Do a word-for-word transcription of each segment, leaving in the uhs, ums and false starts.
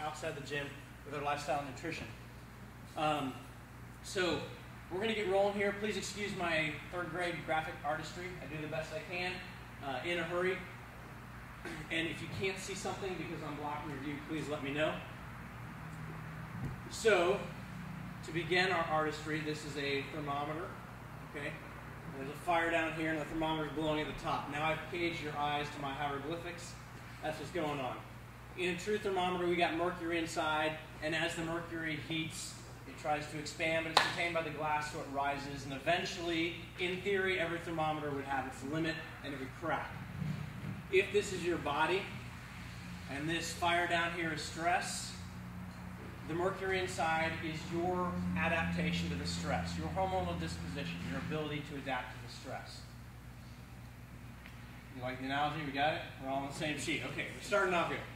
outside the gym with our lifestyle and nutrition. Um, so we're going to get rolling here. Please excuse my third grade graphic artistry. I do the best I can uh, in a hurry. And if you can't see something because I'm blocking your view, please let me know. So, to begin our artistry, this is a thermometer, okay? There's a fire down here and the thermometer is glowing at the top. Now I've caged your eyes to my hieroglyphics. That's what's going on. In a true thermometer, we got mercury inside, and as the mercury heats, it tries to expand, but it's contained by the glass, so it rises, and eventually, in theory, every thermometer would have its limit, and it would crack. If this is your body, and this fire down here is stress, the mercury inside is your adaptation to the stress, your hormonal disposition, your ability to adapt to the stress. You like the analogy? We got it? We're all on the same sheet. Okay, we're starting off here.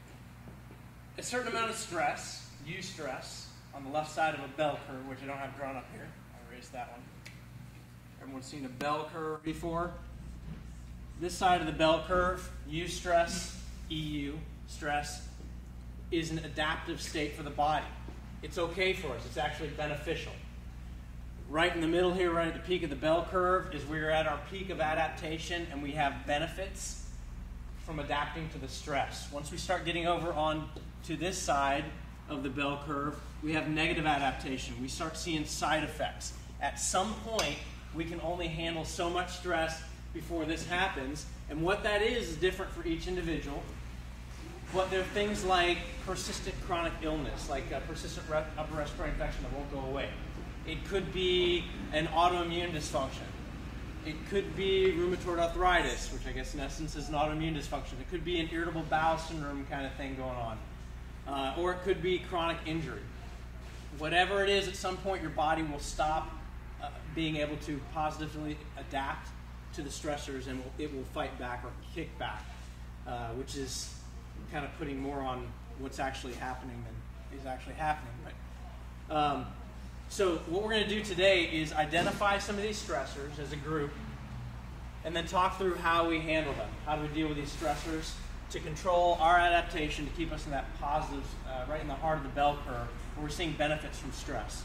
A certain amount of stress, eustress, on the left side of a bell curve, which I don't have drawn up here. I'll erase that one. Everyone's seen a bell curve before? This side of the bell curve, eustress, E U, stress, is an adaptive state for the body. It's okay for us. It's actually beneficial. Right in the middle here, right at the peak of the bell curve, is where we're at our peak of adaptation, and we have benefits from adapting to the stress. Once we start getting over on to this side of the bell curve, we have negative adaptation. We start seeing side effects. At some point, we can only handle so much stress before this happens, and what that is is different for each individual. But there are things like persistent chronic illness, like a persistent upper respiratory infection that won't go away. It could be an autoimmune dysfunction. It could be rheumatoid arthritis, which I guess in essence is an autoimmune dysfunction. It could be an irritable bowel syndrome kind of thing going on. Uh, or it could be chronic injury. Whatever it is, at some point your body will stop uh, being able to positively adapt to the stressors, and it will fight back or kick back, uh, which is kind of putting more on what's actually happening than is actually happening. But, um, so what we're going to do today is identify some of these stressors as a group, and then talk through how we handle them. How do we deal with these stressors to control our adaptation to keep us in that positive, uh, right in the heart of the bell curve, where we're seeing benefits from stress.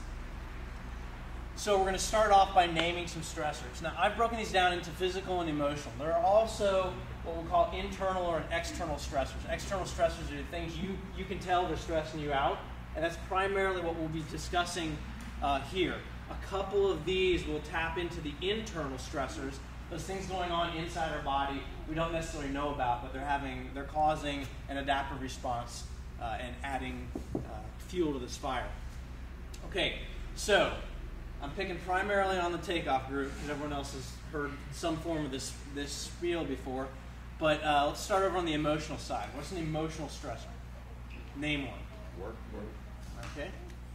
So we're going to start off by naming some stressors. Now, I've broken these down into physical and emotional. There are also what we'll call internal or external stressors. External stressors are the things you, you can tell they're stressing you out, and that's primarily what we'll be discussing uh, here. A couple of these will tap into the internal stressors, those things going on inside our body we don't necessarily know about, but they're having, they're causing an adaptive response uh, and adding uh, fuel to this fire. Okay, so I'm picking primarily on the takeoff group because everyone else has heard some form of this, this spiel before. But uh, let's start over on the emotional side. What's an emotional stressor? Name one. Work, work. Okay.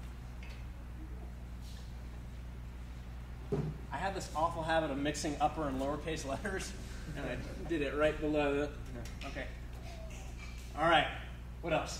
I have this awful habit of mixing upper and lowercase letters, and I did it right below the... Okay. All right. What else?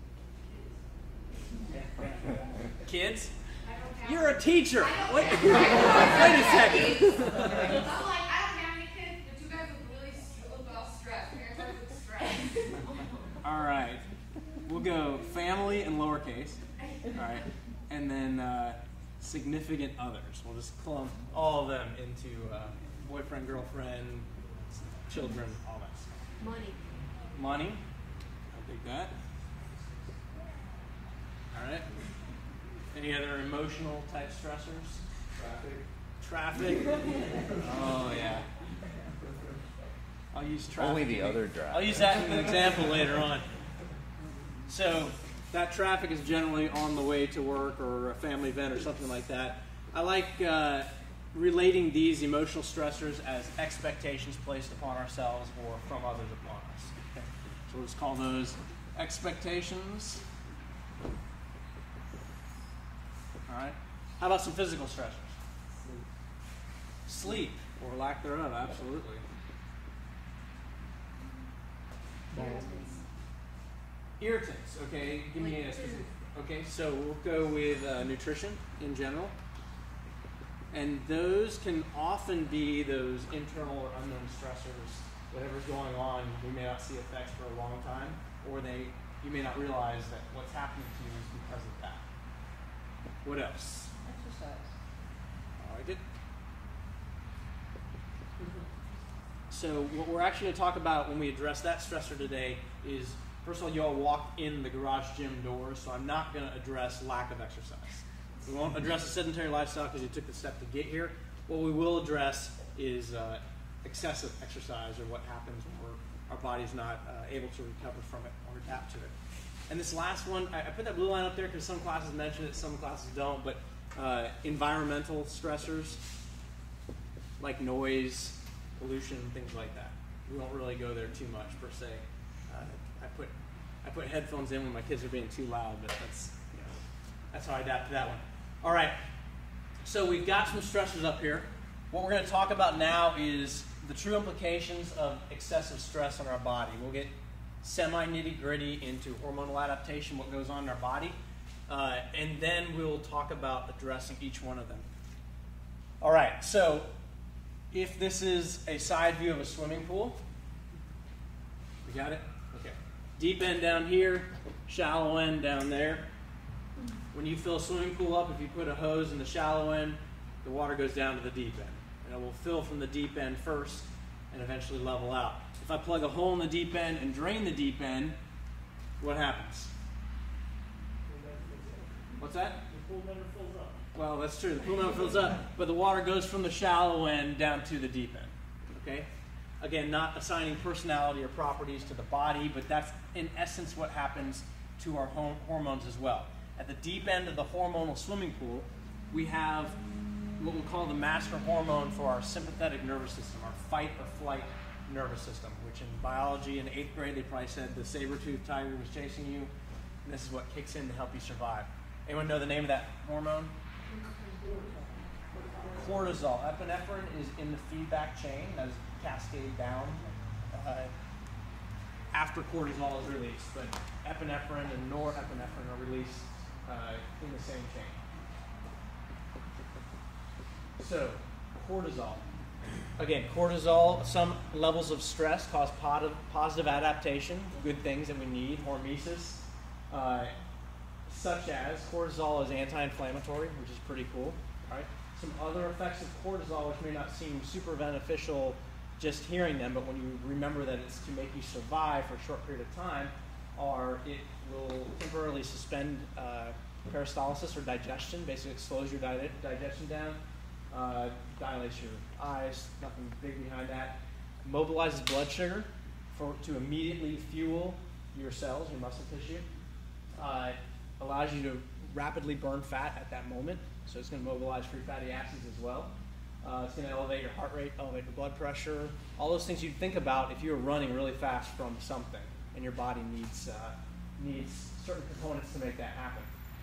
Kids? You're a teacher. Wait, wait a second. I'm like, I don't have any kids, but you guys look really look all stressed. Parents look stressed. All right. We'll go family and lowercase. All right. And then uh, significant others. We'll just clump all of them into uh, boyfriend, girlfriend, children, all that stuff. Money. Money. I'll take that. All right. Any other emotional type stressors? Traffic. Traffic. Oh, yeah. I'll use traffic. Only the other drive. I'll use that in an example later on. So that traffic is generally on the way to work or a family event or something like that. I like uh, relating these emotional stressors as expectations placed upon ourselves or from others upon us. Okay. So let's call those expectations. All right. How about some physical stressors? Sleep, or lack thereof, absolutely. Irritants, okay, give me a specific. Okay, so we'll go with uh, nutrition in general. And those can often be those internal or unknown stressors. Whatever's going on, we may not see effects for a long time, or they you may not realize that what's happening to you is because of that. What else? Exercise. I like it. So what we're actually going to talk about when we address that stressor today is, first of all, you all walk in the garage gym doors, so I'm not going to address lack of exercise. We won't address a sedentary lifestyle because you took the step to get here. What we will address is uh, excessive exercise, or what happens when we're, our body's not uh, able to recover from it or adapt to it. And this last one, I, I put that blue line up there because some classes mention it, some classes don't, but uh, environmental stressors like noise, pollution, things like that. We won't really go there too much per se. Uh, I put I put headphones in when my kids are being too loud, but that's you know, that's how I adapt to that one. All right, so we've got some stressors up here. What we're going to talk about now is the true implications of excessive stress on our body. We'll get semi nitty gritty into hormonal adaptation, what goes on in our body, uh, and then we'll talk about addressing each one of them. All right, so if this is a side view of a swimming pool, we got it? Okay. Deep end down here, shallow end down there. When you fill a swimming pool up, if you put a hose in the shallow end, the water goes down to the deep end. And it will fill from the deep end first and eventually level out. If I plug a hole in the deep end and drain the deep end, what happens? What's that? The pool never fills up. Well, that's true. The pool never fills up, but the water goes from the shallow end down to the deep end. Okay? Again, not assigning personality or properties to the body, but that's in essence what happens to our hom- hormones as well. At the deep end of the hormonal swimming pool, we have what we call the master hormone for our sympathetic nervous system, our fight or flight nervous system, which in biology in eighth grade they probably said the saber-toothed tiger was chasing you, and this is what kicks in to help you survive. Anyone know the name of that hormone? Cortisol. Epinephrine is in the feedback chain, that is cascade down uh, after cortisol is released, but epinephrine and norepinephrine are released uh, in the same chain. So, cortisol. Again, cortisol, some levels of stress cause positive adaptation, good things that we need, hormesis, uh, such as cortisol is anti-inflammatory, which is pretty cool. Right? Some other effects of cortisol, which may not seem super beneficial just hearing them, but when you remember that it's to make you survive for a short period of time, are it will temporarily suspend uh, peristalsis or digestion, basically it slows your di- digestion down, uh, dilates your eyes, nothing big behind that, mobilizes blood sugar for to immediately fuel your cells, your muscle tissue, uh, allows you to rapidly burn fat at that moment, so it's going to mobilize free fatty acids as well. Uh, it's going to elevate your heart rate, elevate your blood pressure, all those things you'd think about if you were running really fast from something and your body needs, uh, needs certain components to make that happen.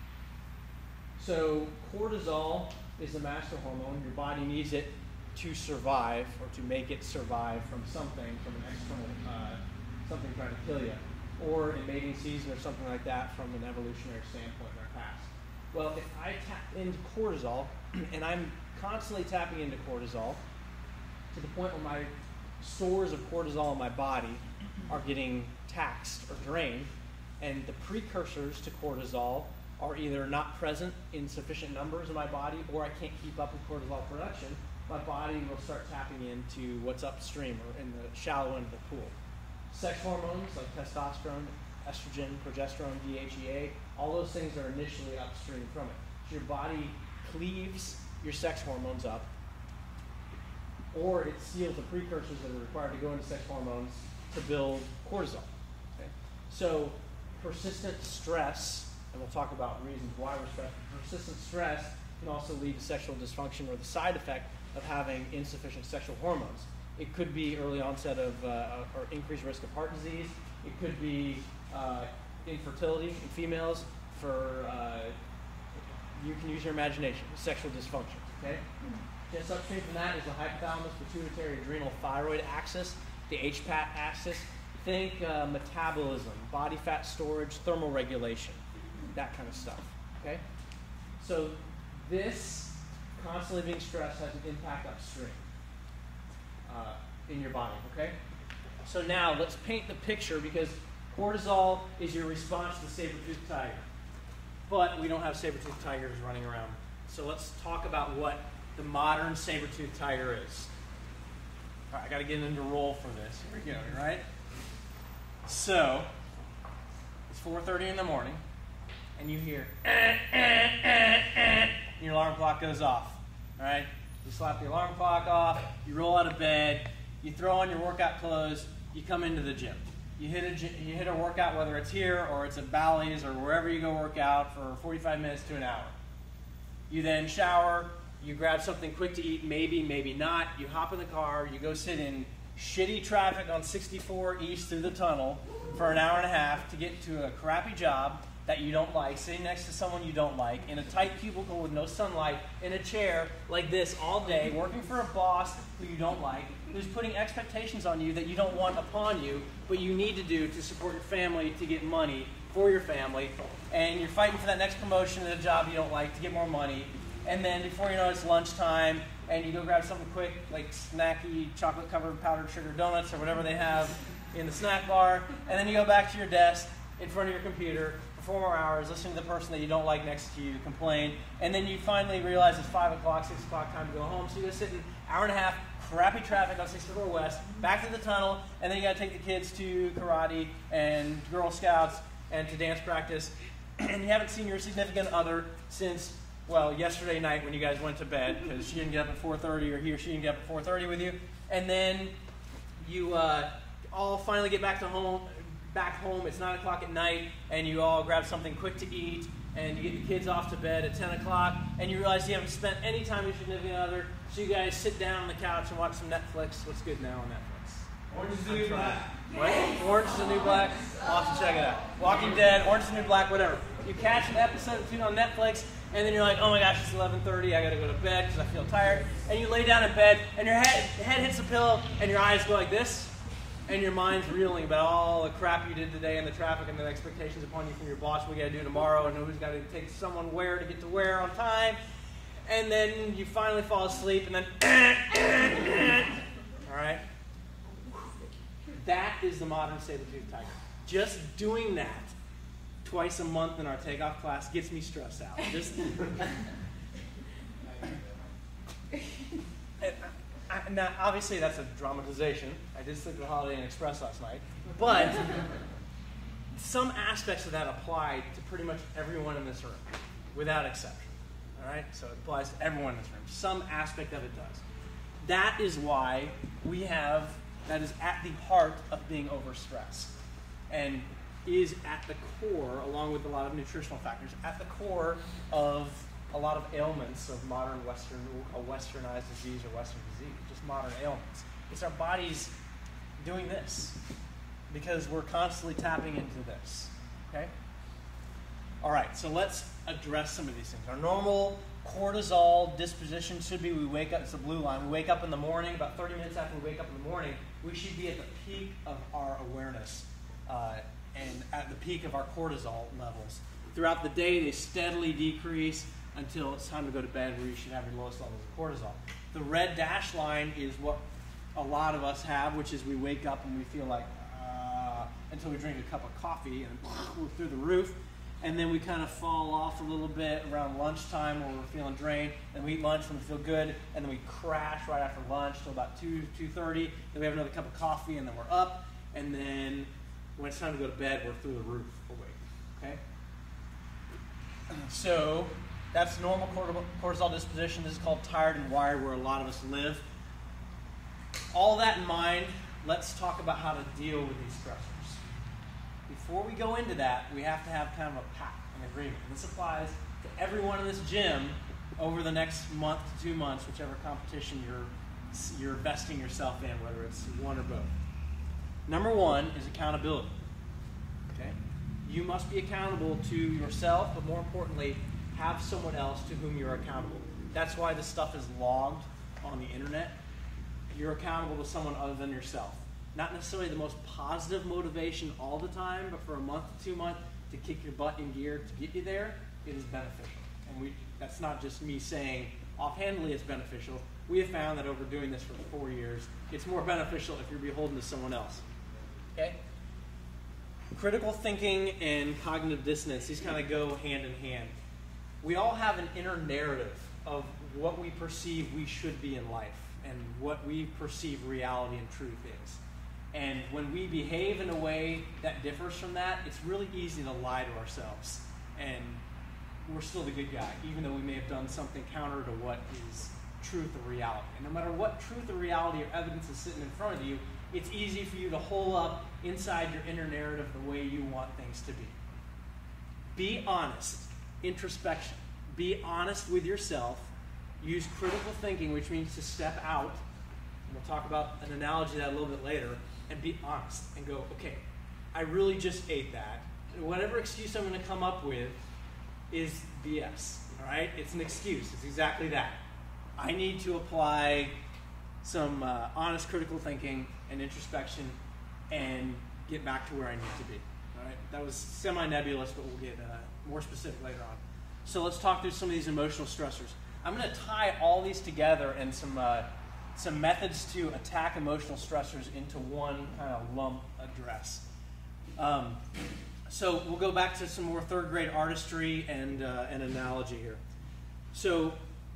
So cortisol is the master hormone. Your body needs it to survive or to make it survive from something, from an external, uh, something trying to kill you, or in mating season or something like that from an evolutionary standpoint in our past. Well, if I tap into cortisol, and I'm constantly tapping into cortisol to the point where my stores of cortisol in my body are getting taxed or drained, and the precursors to cortisol are either not present in sufficient numbers in my body, or I can't keep up with cortisol production, my body will start tapping into what's upstream or in the shallow end of the pool. Sex hormones like testosterone, estrogen, progesterone, D H E A, all those things are initially upstream from it. So your body cleaves your sex hormones up, or it steals the precursors that are required to go into sex hormones to build cortisol. Okay? So persistent stress, and we'll talk about reasons why we're stressed, persistent stress can also lead to sexual dysfunction or the side effect of having insufficient sexual hormones. It could be early onset of uh, or increased risk of heart disease. It could be uh, infertility in females. For uh, you can use your imagination. Sexual dysfunction. Okay. Just upstream from that is the hypothalamus, pituitary, adrenal, thyroid axis, the H P A T axis. Think uh, metabolism, body fat storage, thermal regulation, that kind of stuff. Okay. So this constantly being stressed has an impact upstream. Uh, in your body, okay? So now let's paint the picture, because Cortisol is your response to the saber-toothed tiger. But we don't have saber-toothed tigers running around. So let's talk about what the modern saber-toothed tiger is. All right, I got to get into role for this. Here we go, right? So, it's four thirty in the morning, and you hear, eh, eh, eh, eh, and your alarm clock goes off. All right? You slap the alarm clock off, you roll out of bed, you throw on your workout clothes, you come into the gym. You hit a, you hit a workout, whether it's here or it's at Bally's or wherever you go work out for forty-five minutes to an hour. You then shower, you grab something quick to eat, maybe, maybe not. You hop in the car, you go sit in shitty traffic on sixty-four East through the tunnel for an hour and a half to get to a crappy job that you don't like, sitting next to someone you don't like, in a tight cubicle with no sunlight, in a chair like this all day, working for a boss who you don't like, who's putting expectations on you that you don't want upon you, but you need to do to support your family, to get money for your family, and you're fighting for that next promotion at a job you don't like to get more money, and then before you know it, it's lunchtime, and you go grab something quick, like snacky, chocolate-covered powdered sugar donuts or whatever they have in the snack bar, and then you go back to your desk in front of your computer for four more hours, listening to the person that you don't like next to you complain, and then you finally realize it's five o'clock, six o'clock, time to go home, so you go sit in an hour and a half, crappy traffic on sixty-four West, back to the tunnel, and then you got to take the kids to karate and Girl Scouts and to dance practice, and you haven't seen your significant other since, well, yesterday night when you guys went to bed, because she didn't get up at four thirty, or he or she didn't get up at four thirty with you, and then you uh, all finally get back to home, back home, it's nine o'clock at night, and you all grab something quick to eat, and you get your kids off to bed at ten o'clock, and you realize you haven't spent any time with your significant other, so you guys sit down on the couch and watch some Netflix. What's good now on Netflix? Orange is the New Black. What? Orange is the New Black? Awesome, check it out. Walking Dead, Orange is the New Black, whatever. You catch an episode or two on Netflix, and then you're like, oh my gosh, it's eleven thirty, I gotta go to bed because I feel tired. And you lay down in bed, and your head, head hits the pillow, and your eyes go like this, and your mind's reeling about all the crap you did today and the traffic and the expectations upon you from your boss, what we gotta do tomorrow, and who's gotta take someone where to get to where on time. And then you finally fall asleep, and then, all right? That is the modern saber-toothed tiger. Just doing that twice a month in our takeoff class gets me stressed out. Just, I, I, now, obviously, that's a dramatization. I did sleep at Holiday Inn Express last night. But some aspects of that apply to pretty much everyone in this room, without exception. All right? So it applies to everyone in this room. Some aspect of it does. That is why we have, that is at the heart of being overstressed. And is at the core, along with a lot of nutritional factors, at the core of a lot of ailments of modern Western, a westernized disease or Western disease, just modern ailments. It's our bodies doing this because we're constantly tapping into this, okay? All right, so let's address some of these things. Our normal cortisol disposition should be we wake up, it's the blue line, we wake up in the morning, about thirty minutes after we wake up in the morning, we should be at the peak of our awareness uh, and at the peak of our cortisol levels. Throughout the day, they steadily decrease until it's time to go to bed where you should have your lowest levels of cortisol. The red dash line is what a lot of us have, which is we wake up and we feel like, uh, until we drink a cup of coffee and we're through the roof. And then we kind of fall off a little bit around lunchtime where we're feeling drained. And we eat lunch when we feel good. And then we crash right after lunch till about two, two thirty. Then we have another cup of coffee and then we're up. And then when it's time to go to bed, we're through the roof awake. Okay? So that's normal cortisol disposition. This is called tired and wired, where a lot of us live. All that in mind, let's talk about how to deal with these stressors. Before we go into that, we have to have kind of a pact, an agreement. And this applies to everyone in this gym over the next month to two months, whichever competition you're, you're vesting yourself in, whether it's one or both. Number one is accountability. Okay? You must be accountable to yourself, but more importantly, have someone else to whom you're accountable. That's why this stuff is logged on the internet. You're accountable to someone other than yourself. Not necessarily the most positive motivation all the time, but for a month to two months to kick your butt in gear to get you there, it is beneficial. And we, that's not just me saying offhandedly it's beneficial. We have found that over doing this for four years, it's more beneficial if you're beholden to someone else. Okay? critical thinking and cognitive dissonance, these kind of go hand in hand. We all have an inner narrative of what we perceive we should be in life and what we perceive reality and truth is. And when we behave in a way that differs from that, it's really easy to lie to ourselves. And we're still the good guy, even though we may have done something counter to what is truth or reality. And no matter what truth or reality or evidence is sitting in front of you, it's easy for you to hole up inside your inner narrative the way you want things to be. Be honest. Introspection. Be honest with yourself. Use critical thinking, which means to step out. And we'll talk about an analogy of that a little bit later. And be honest and go, okay, I really just ate that. And whatever excuse I'm going to come up with is B S. All right? It's an excuse. It's exactly that. I need to apply some uh, honest critical thinking and introspection and get back to where I need to be. All right? That was semi-nebulous, but we'll get uh, more specific later on. So let's talk through some of these emotional stressors. I'm going to tie all these together and some uh, some methods to attack emotional stressors into one kind of lump address. Um, so we'll go back to some more third grade artistry and uh, an analogy here. So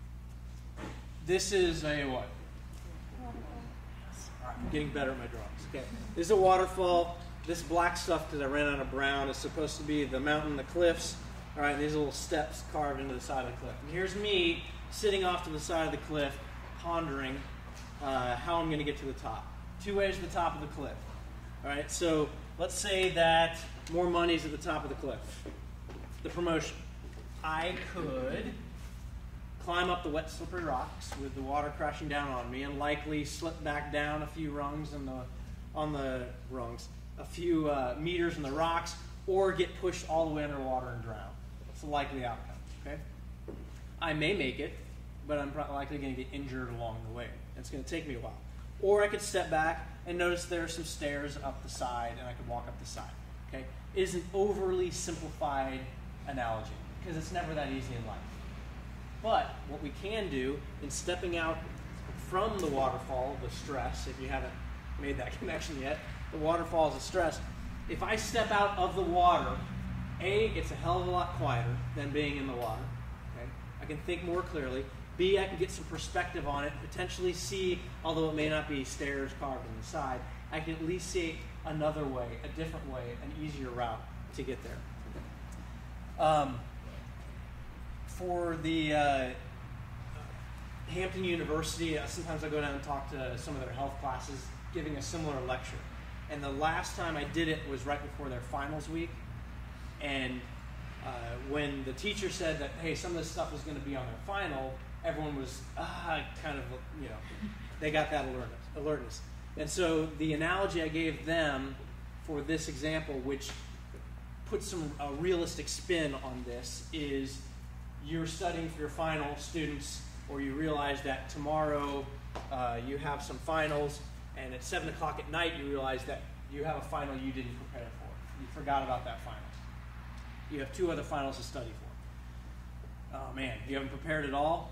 this is a what? All right, I'm getting better at my drawings. Okay, this is a waterfall. This black stuff, because I ran out of brown, is supposed to be the mountain, the cliffs. All right, these little steps carved into the side of the cliff. And here's me sitting off to the side of the cliff, pondering uh, how I'm going to get to the top. Two ways to the top of the cliff. All right, so let's say that more money's at the top of the cliff. The promotion. I could climb up the wet, slippery rocks with the water crashing down on me and likely slip back down a few rungs in the, on the rungs, a few uh, meters in the rocks, or get pushed all the way underwater and drown. It's a likely outcome, okay? I may make it, but I'm probably likely going to get injured along the way. It's going to take me a while. Or I could step back and notice there are some stairs up the side, and I could walk up the side, okay? It is an overly simplified analogy, because it's never that easy in life. But what we can do in stepping out from the waterfall, the stress, if you haven't made that connection yet, the waterfall is a stress. If I step out of the water, A, it's a hell of a lot quieter than being in the water. Okay? I can think more clearly. B, I can get some perspective on it, potentially see, although it may not be stairs carved in the side, I can at least see another way, a different way, an easier route to get there. Um, for the uh, Hampton University, uh, sometimes I go down and talk to some of their health classes, giving a similar lecture. And the last time I did it was right before their finals week. And uh, when the teacher said that, hey, some of this stuff is going to be on their final, everyone was ah, kind of, you know, they got that alertness. alertness. And so the analogy I gave them for this example, which puts some a realistic spin on this, is you're studying for your final, students, or you realize that tomorrow uh, you have some finals, and at seven o'clock at night, you realize that you have a final you didn't prepare for. You forgot about that final. You have two other finals to study for. Oh man, you haven't prepared at all?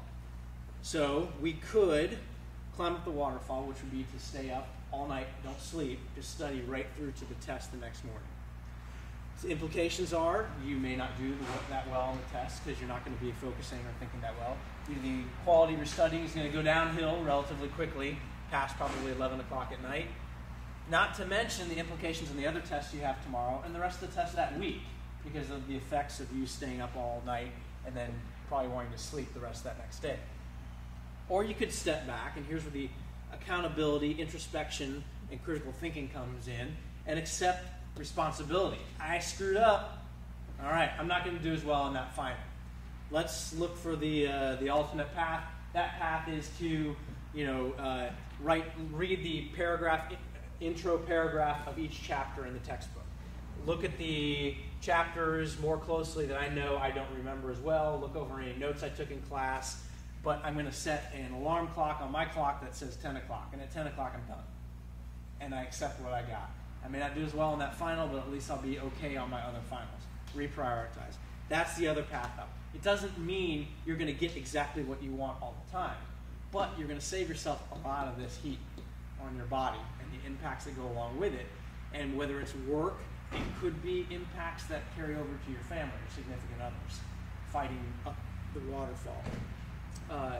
So we could climb up the waterfall, which would be to stay up all night, don't sleep, just study right through to the test the next morning. The implications are you may not do that well on the test because you're not going to be focusing or thinking that well. The quality of your studying is going to go downhill relatively quickly, past probably eleven o'clock at night. Not to mention the implications on the other tests you have tomorrow and the rest of the tests that week because of the effects of you staying up all night and then probably wanting to sleep the rest of that next day. Or you could step back, and here's where the accountability, introspection, and critical thinking comes in, and accept responsibility. I screwed up. All right, I'm not going to do as well on that final. Let's look for the uh, the alternate path. That path is to, you know, uh, write, read the paragraph, intro paragraph of each chapter in the textbook. Look at the chapters more closely that I know I don't remember as well. Look over any notes I took in class. But I'm going to set an alarm clock on my clock that says ten o'clock. And at ten o'clock, I'm done. And I accept what I got. I may not do as well in that final, but at least I'll be okay on my other finals. Reprioritize. That's the other path up. It doesn't mean you're going to get exactly what you want all the time. But you're going to save yourself a lot of this heat on your body and the impacts that go along with it. And whether it's work It could be impacts that carry over to your family or significant others, fighting up the waterfall. Uh,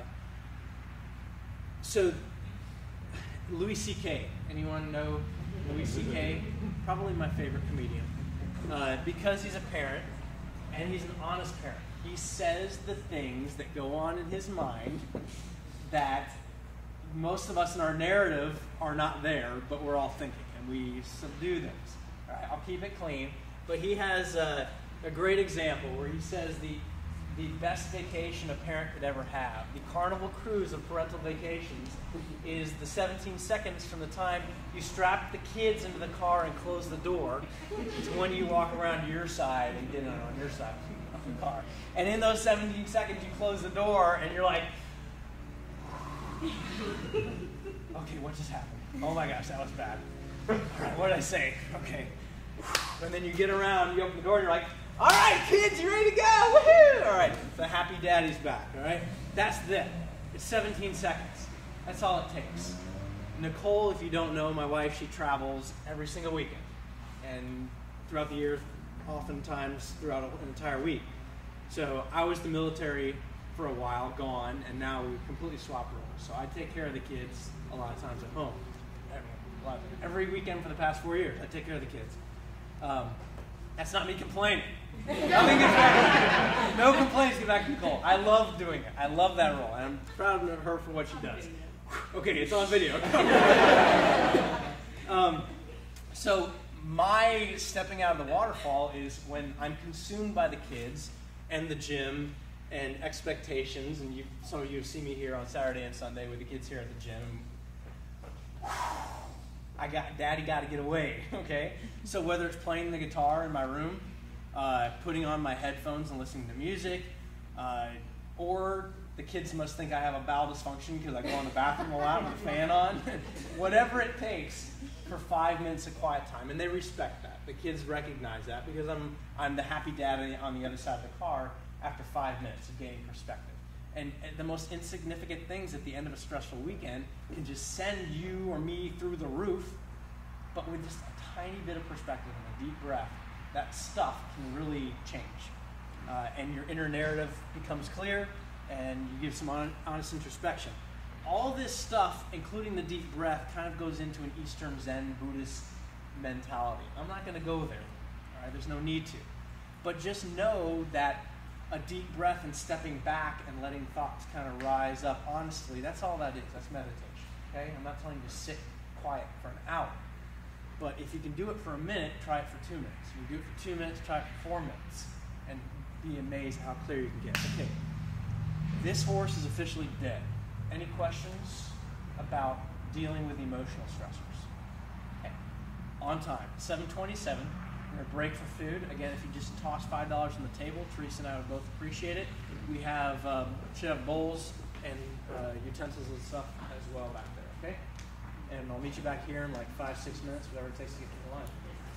so, Louis C K. Anyone know Louis C K? Probably my favorite comedian. Uh, because he's a parent, and he's an honest parent. He says the things that go on in his mind that most of us in our narrative are not there, but we're all thinking, and we subdue things. All right, I'll keep it clean. But he has a, a great example where he says the the best vacation a parent could ever have, the Carnival cruise of parental vacations, is the seventeen seconds from the time you strap the kids into the car and close the door to when you walk around to your side and get in on your side of the car. And in those seventeen seconds, you close the door and you're like, okay, what just happened? Oh my gosh, that was bad. All right, what did I say? Okay. And then you get around, you open the door, and you're like, all right, kids, you ready to go? Woohoo! All right, the happy daddy's back, all right? That's it. It's seventeen seconds. That's all it takes. Nicole, if you don't know, my wife, she travels every single weekend. And throughout the year, oftentimes throughout an entire week. So I was the military for a while, gone, and now we completely swapped roles. So I take care of the kids a lot of times at home. Every, every weekend for the past four years, I take care of the kids. Um, that's not me complaining. Nothing gets back. No complaints get back to Nicole. I love doing it. I love that role, and I'm proud of her for what she does. Okay, it's on video. um, so my stepping out of the waterfall is when I'm consumed by the kids and the gym and expectations, and you, some of you have seen me here on Saturday and Sunday with the kids here at the gym. I got, Daddy got to get away, okay? So whether it's playing the guitar in my room, uh, putting on my headphones and listening to music, uh, or the kids must think I have a bowel dysfunction because I go in the bathroom a lot with the fan on. Whatever it takes for five minutes of quiet time, and they respect that. The kids recognize that because I'm I'm the happy dad on the other side of the car after five minutes of gaining perspective. And, and the most insignificant things at the end of a stressful weekend can just send you or me through the roof, but with just a tiny bit of perspective and a deep breath, that stuff can really change. Uh, and your inner narrative becomes clear, and you give some on, honest introspection. All this stuff, including the deep breath, kind of goes into an Eastern Zen Buddhist mentality. I'm not going to go there. All right? There's no need to. But just know that a deep breath and stepping back and letting thoughts kind of rise up honestly, that's all that is. That's meditation. Okay? I'm not telling you to sit quiet for an hour. But if you can do it for a minute, try it for two minutes. If you can do it for two minutes, try it for four minutes. And be amazed how clear you can get. Okay. This horse is officially dead. Any questions about dealing with emotional stressors? Okay. On time. seven twenty-seven. We're going to break for food. Again, if you just toss five dollars on the table, Teresa and I would both appreciate it. We have, um, should have bowls and uh, utensils and stuff as well back there, okay? And I'll meet you back here in like five, six minutes, whatever it takes to get to the line.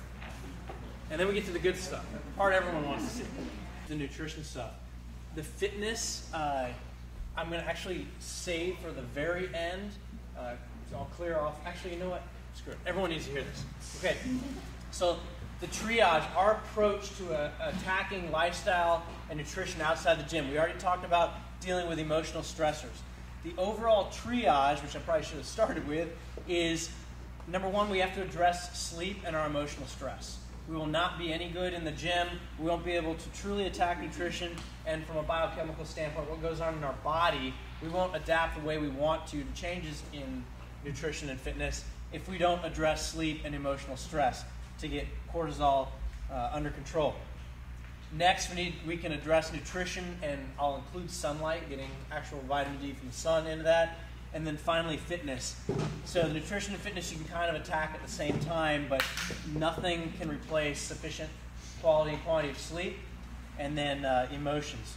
And then we get to the good stuff, the part everyone wants to see, the nutrition stuff. The fitness, uh, I'm going to actually save for the very end. Uh, so I'll clear off. Actually, you know what? Screw it. Everyone needs to hear this. Okay. So the triage, our approach to a, attacking lifestyle and nutrition outside the gym. We already talked about dealing with emotional stressors. The overall triage, which I probably should have started with, is number one, we have to address sleep and our emotional stress. We will not be any good in the gym. We won't be able to truly attack nutrition. And from a biochemical standpoint, what goes on in our body, we won't adapt the way we want to to changes in nutrition and fitness if we don't address sleep and emotional stress to get cortisol uh, under control. Next, we need we can address nutrition, and I'll include sunlight, getting actual vitamin D from the sun into that. And then finally, fitness. So the nutrition and fitness you can kind of attack at the same time, but nothing can replace sufficient quality and quantity of sleep. And then uh, emotions.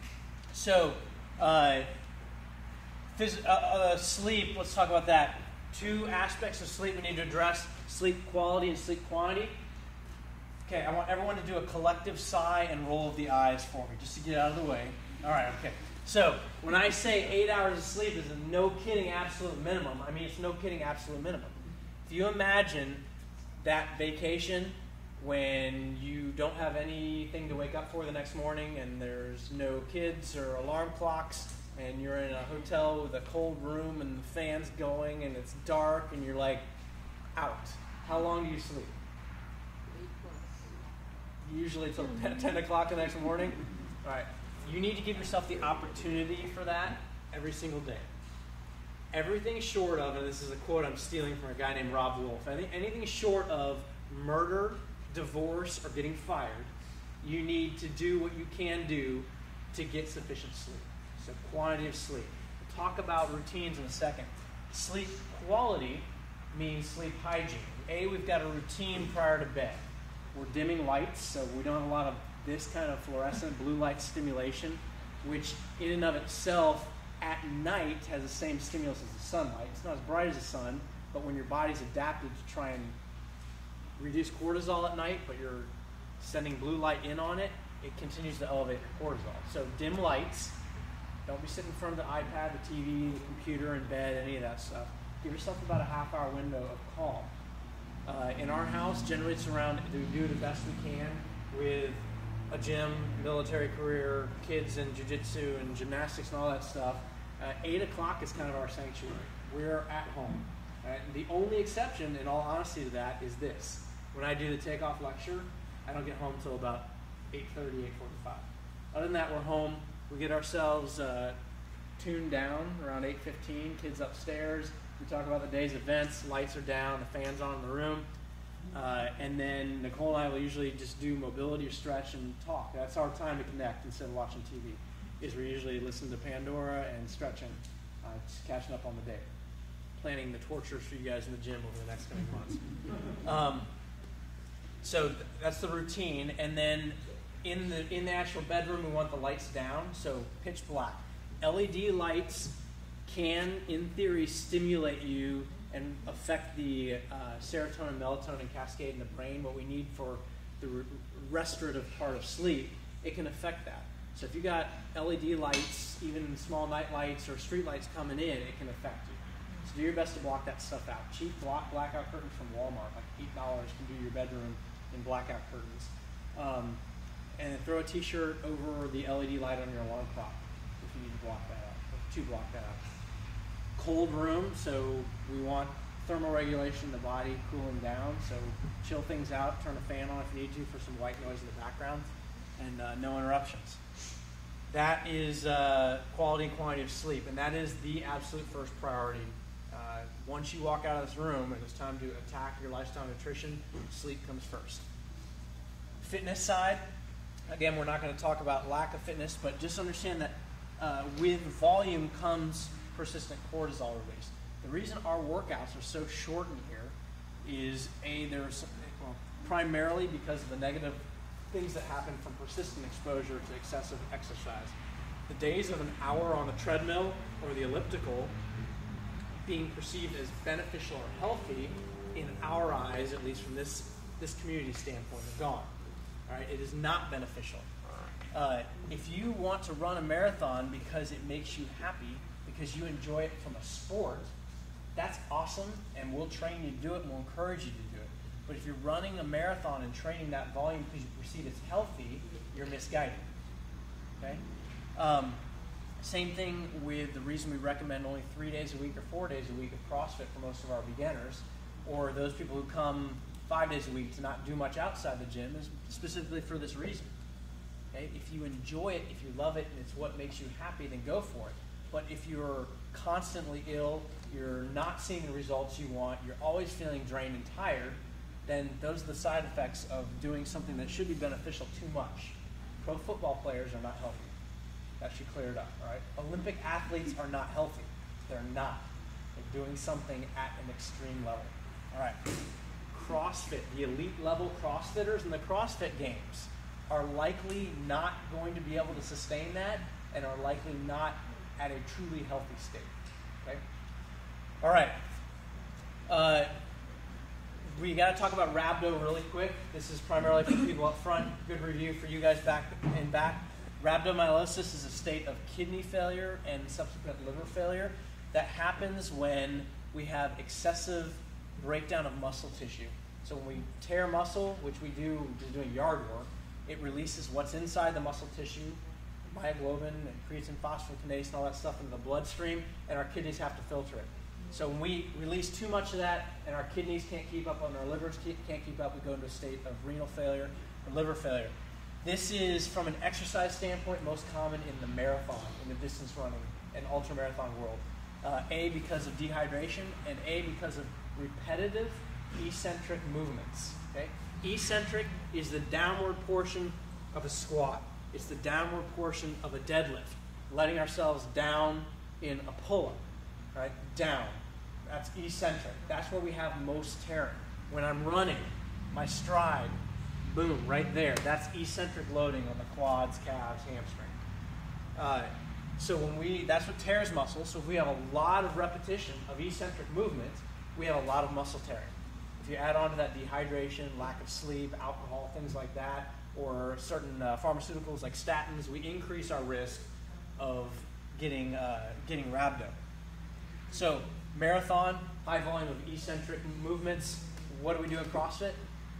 So uh, phys- uh, uh, sleep, let's talk about that. Two aspects of sleep we need to address: sleep quality and sleep quantity. Okay, I want everyone to do a collective sigh and roll of the eyes for me, just to get out of the way. All right, okay. So when I say eight hours of sleep is a no kidding absolute minimum, I mean it's no kidding absolute minimum. If you imagine that vacation when you don't have anything to wake up for the next morning and there's no kids or alarm clocks and you're in a hotel with a cold room and the fan's going and it's dark and you're like out. How long do you sleep? Usually till ten o'clock the next morning. All right. You need to give yourself the opportunity for that every single day. Everything short of, and this is a quote I'm stealing from a guy named Rob Wolf, I think anything short of murder, divorce, or getting fired, you need to do what you can do to get sufficient sleep. So quantity of sleep. We'll talk about routines in a second. Sleep quality means sleep hygiene. A, we've got a routine prior to bed. We're dimming lights, so we don't have a lot of this kind of fluorescent blue light stimulation, which in and of itself at night has the same stimulus as the sunlight. It's not as bright as the sun, but when your body's adapted to try and reduce cortisol at night, but you're sending blue light in on it, it continues to elevate your cortisol. So dim lights. Don't be sitting in front of the iPad, the T V, the computer, in bed, any of that stuff. Give yourself about a half hour window of calm. Uh, in our house, generally it's around, we do the best we can with a gym, military career, kids in jiu-jitsu and gymnastics and all that stuff. Uh, eight o'clock is kind of our sanctuary. We're at home. Right? The only exception, in all honesty to that, is this. When I do the takeoff lecture, I don't get home until about eight thirty, eight forty-five. Other than that, we're home. We get ourselves uh, tuned down around eight fifteen, kids upstairs. We talk about the day's events, lights are down, the fan's on in the room. Uh, and then Nicole and I will usually just do mobility or stretch and talk. That's our time to connect instead of watching T V. Is we usually listen to Pandora and stretching, uh, just catching up on the day. Planning the tortures for you guys in the gym over the next coming months. Um, so th- that's the routine. And then in the in the actual bedroom, we want the lights down, so pitch black. L E D lights can, in theory, stimulate you and affect the uh, serotonin, melatonin cascade in the brain, what we need for the re- restorative part of sleep. It can affect that. So if you got L E D lights, even small night lights or street lights coming in, it can affect you. So do your best to block that stuff out. Cheap block blackout curtains from Walmart, like eight dollars, can do your bedroom in blackout curtains. Um, and then throw a t-shirt over the L E D light on your alarm clock if you need to block that out, or to block that out. Cold room, so we want thermal regulation in the body, cooling down, so chill things out, turn a fan on if you need to for some white noise in the background, and uh, no interruptions. That is uh, quality and quantity of sleep, and that is the absolute first priority. Uh, once you walk out of this room and it's time to attack your lifestyle nutrition, sleep comes first. Fitness side, again, we're not going to talk about lack of fitness, but just understand that uh, with volume comes persistent cortisol release. The reason our workouts are so shortened here is a there's well, primarily because of the negative things that happen from persistent exposure to excessive exercise. The days of an hour on the treadmill or the elliptical being perceived as beneficial or healthy in our eyes, at least from this this community standpoint, are gone. All right, it is not beneficial. Uh, if you want to run a marathon because it makes you happy, because you enjoy it from a sport, that's awesome, and we'll train you to do it, and we'll encourage you to do it. But if you're running a marathon and training that volume because you perceive it's healthy, you're misguided. Okay? Um, same thing with the reason we recommend only three days a week or four days a week of CrossFit for most of our beginners, or those people who come five days a week to not do much outside the gym, is specifically for this reason. Okay? If you enjoy it, if you love it, and it's what makes you happy, then go for it. But if you're constantly ill, you're not seeing the results you want, you're always feeling drained and tired, then those are the side effects of doing something that should be beneficial too much. Pro football players are not healthy. That should clear it up, all right? Olympic athletes are not healthy. They're not. They're doing something at an extreme level. All right. CrossFit, the elite level CrossFitters in the CrossFit Games are likely not going to be able to sustain that and are likely not at a truly healthy state. Okay? All right. Uh, we got to talk about rhabdo really quick. This is primarily for the people up front. Good review for you guys back in back. Rhabdomyolysis is a state of kidney failure and subsequent liver failure that happens when we have excessive breakdown of muscle tissue. So when we tear muscle, which we do just doing yard work, it releases what's inside the muscle tissue, myoglobin and creatine phosphokinase and all that stuff into the bloodstream, and our kidneys have to filter it. So when we release too much of that and our kidneys can't keep up and our livers can't keep up, we go into a state of renal failure or liver failure. This is, from an exercise standpoint, most common in the marathon, in the distance running and ultramarathon world. Uh, A, because of dehydration, and A, because of repetitive eccentric movements. Okay? Eccentric is the downward portion of a squat. It's the downward portion of a deadlift, letting ourselves down in a pull-up, right? Down. That's eccentric. That's where we have most tearing. When I'm running, my stride, boom, right there. That's eccentric loading on the quads, calves, hamstring. Uh, so when we, that's what tears muscle. So if we have a lot of repetition of eccentric movement, we have a lot of muscle tearing. If you add on to that dehydration, lack of sleep, alcohol, things like that, or certain uh, pharmaceuticals like statins, we increase our risk of getting uh, getting rhabdo. So marathon, high volume of eccentric movements. What do we do in CrossFit?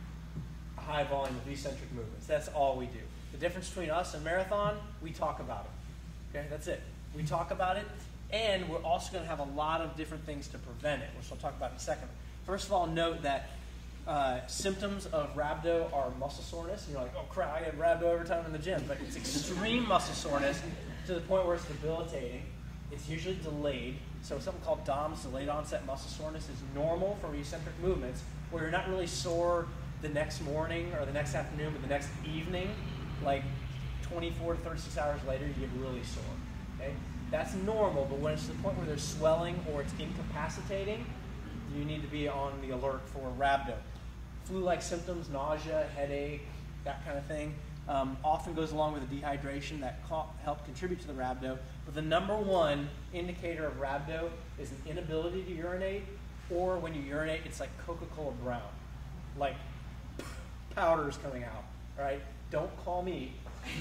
A high volume of eccentric movements. That's all we do. The difference between us and marathon, we talk about it. Okay, that's it. We talk about it, and we're also going to have a lot of different things to prevent it, which I'll talk about in a second. First of all, note that uh, symptoms of rhabdo are muscle soreness. And you're like, oh crap, I get rhabdo every time I'm in the gym. But it's extreme muscle soreness to the point where it's debilitating. It's usually delayed. So something called D O M S, delayed onset muscle soreness, is normal for eccentric movements, where you're not really sore the next morning or the next afternoon, but the next evening, like twenty-four to thirty-six hours later, you get really sore. Okay? That's normal, but when it's to the point where there's swelling or it's incapacitating, you need to be on the alert for rhabdo. Flu-like symptoms, nausea, headache, that kind of thing, um, often goes along with the dehydration that co- help contribute to the rhabdo. But the number one indicator of rhabdo is an inability to urinate, or when you urinate, it's like Coca-Cola brown, like powder's coming out. Right? Don't call me.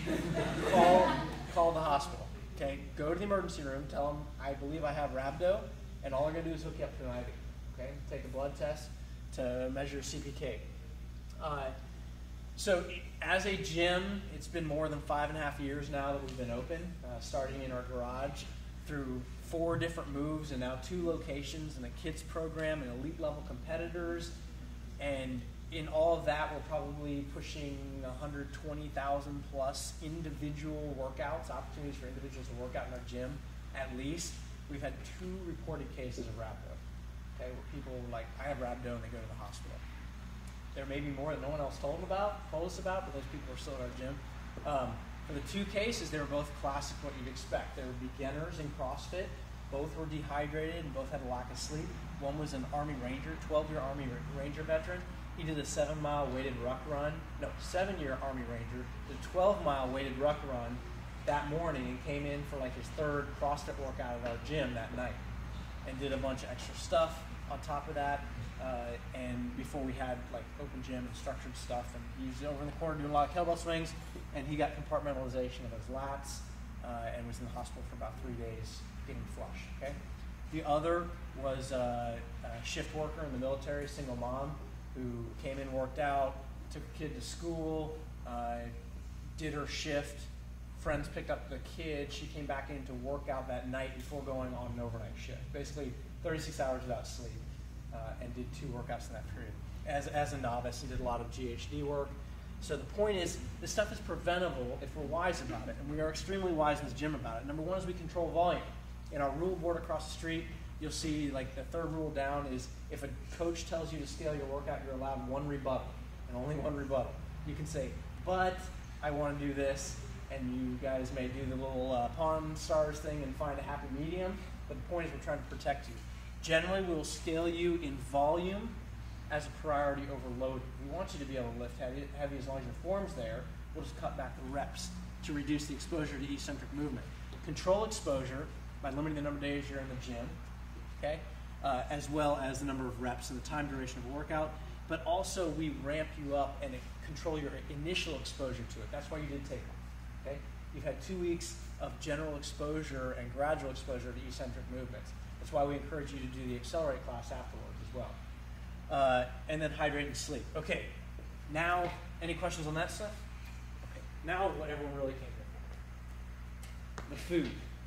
call, call the hospital. Okay? Go to the emergency room. Tell them I believe I have rhabdo, and all they're gonna do is hook you up to an I V. Okay? Take a blood test to measure C P K. Uh, so as a gym, it's been more than five and a half years now that we've been open, uh, starting in our garage through four different moves and now two locations and a kids program and elite level competitors. And in all of that, we're probably pushing one hundred twenty thousand plus individual workouts, opportunities for individuals to work out in our gym at least. We've had two reported cases of rhabdo. Okay, where people were like, I have rhabdo, and they go to the hospital. There may be more that no one else told them about, told us about, but those people are still at our gym. Um, for the two cases, they were both classic what you'd expect. They were beginners in CrossFit. Both were dehydrated and both had a lack of sleep. One was an Army Ranger, twelve-year Army Ranger veteran. He did a seven-mile weighted ruck run. No, seven-year Army Ranger did a twelve-mile weighted ruck run that morning and came in for like his third CrossFit workout at our gym that night and did a bunch of extra stuff on top of that. Uh, and before we had like open gym and structured stuff, and he was over in the corner doing a lot of kettlebell swings, and he got compartmentalization of his lats uh, and was in the hospital for about three days getting flush. Okay. The other was uh, a shift worker in the military, single mom, who came in, worked out, took a kid to school, uh, did her shift. Friends picked up the kid. She came back in to work out that night before going on an overnight shift. Basically, thirty-six hours without sleep. Uh, and did two workouts in that period. As, as a novice, and did a lot of G H D work. So the point is, this stuff is preventable if we're wise about it, and we are extremely wise in this gym about it. Number one is we control volume. In our rule board across the street, you'll see like the third rule down is if a coach tells you to scale your workout, you're allowed one rebuttal, and only one rebuttal. You can say, but I want to do this, and you guys may do the little uh, Pawn Stars thing and find a happy medium, but the point is we're trying to protect you. Generally, we will scale you in volume as a priority over loading. We want you to be able to lift heavy, heavy as long as your form's there. We'll just cut back the reps to reduce the exposure to eccentric movement. Control exposure by limiting the number of days you're in the gym, okay, uh, as well as the number of reps and the time duration of a workout. But also, we ramp you up and control your initial exposure to it. That's why you did take off, okay? You've had two weeks of general exposure and gradual exposure to eccentric movements. That's why we encourage you to do the Accelerate class afterwards as well. uh, and then hydrate and sleep. Okay, now, any questions on that stuff? Okay, now what everyone really came here. The food.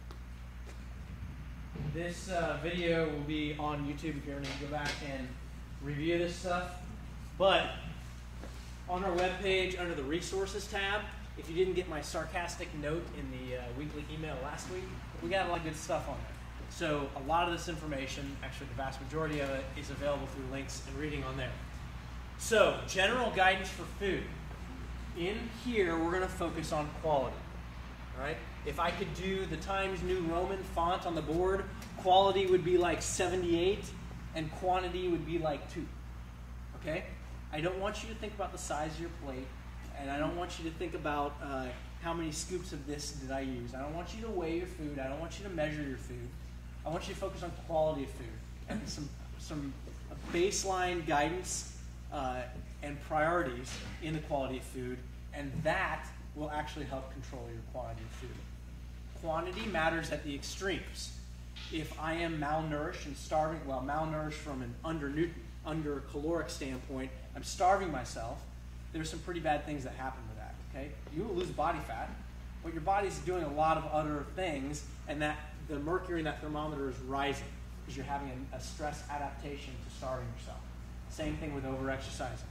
This uh, video will be on YouTube if you're going to go back and review this stuff. But on our webpage, under the resources tab, if you didn't get my sarcastic note in the uh, weekly email last week, we got a lot of good stuff on there. So a lot of this information, actually the vast majority of it, is available through links and reading on there. So, general guidance for food. In here, we're going to focus on quality. All right? If I could do the Times New Roman font on the board, quality would be like seventy-eight, and quantity would be like two. Okay? I don't want you to think about the size of your plate, and I don't want you to think about uh, how many scoops of this did I use. I don't want you to weigh your food. I don't want you to measure your food. I want you to focus on quality of food and some some baseline guidance uh, and priorities in the quality of food, and that will actually help control your quantity of food. Quantity matters at the extremes. If I am malnourished and starving, well, malnourished from an under under caloric standpoint, I'm starving myself, there's some pretty bad things that happen with that. Okay, you will lose body fat, but your body's doing a lot of other things, and that the mercury in that thermometer is rising because you're having a, a stress adaptation to starving yourself. Same thing with overexercising.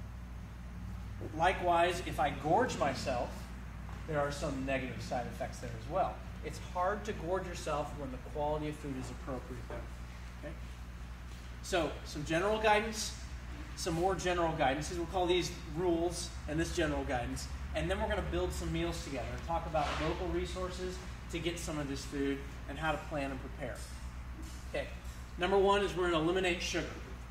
Likewise, if I gorge myself, there are some negative side effects there as well. It's hard to gorge yourself when the quality of food is appropriate though. Okay? So, some general guidance, some more general guidance. We'll call these rules and this general guidance. And then we're going to build some meals together and talk about local resources to get some of this food and how to plan and prepare. Okay, number one is we're going to eliminate sugar.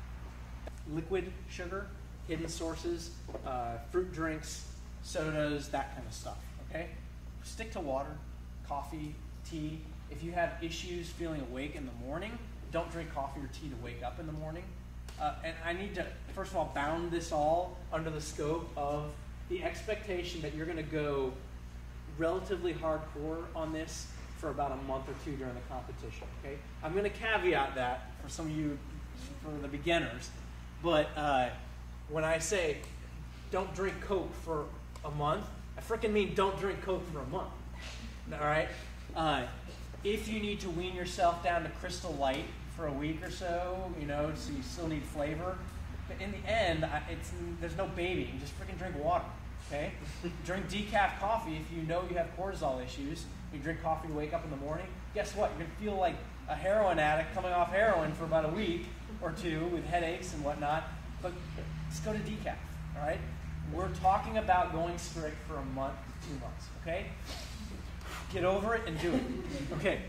Liquid sugar, hidden sources, uh, fruit drinks, sodas, that kind of stuff. Okay, stick to water, coffee, tea. If you have issues feeling awake in the morning, don't drink coffee or tea to wake up in the morning. Uh, and I need to, first of all, bound this all under the scope of the expectation that you're going to go relatively hardcore on this for about a month or two during the competition. Okay, I'm going to caveat that for some of you, for the beginners, but uh, when I say don't drink Coke for a month, I freaking mean don't drink Coke for a month. All right. Uh, if you need to wean yourself down to Crystal Light for a week or so, you know, so you still need flavor, but in the end, I, it's there's no babying. Just freaking drink water. Okay? Drink decaf coffee if you know you have cortisol issues. You drink coffee to wake up in the morning. Guess what? You're going to feel like a heroin addict coming off heroin for about a week or two with headaches and whatnot. But let's go to decaf, all right? We're talking about going strict for a month to two months, okay? Get over it and do it. Okay.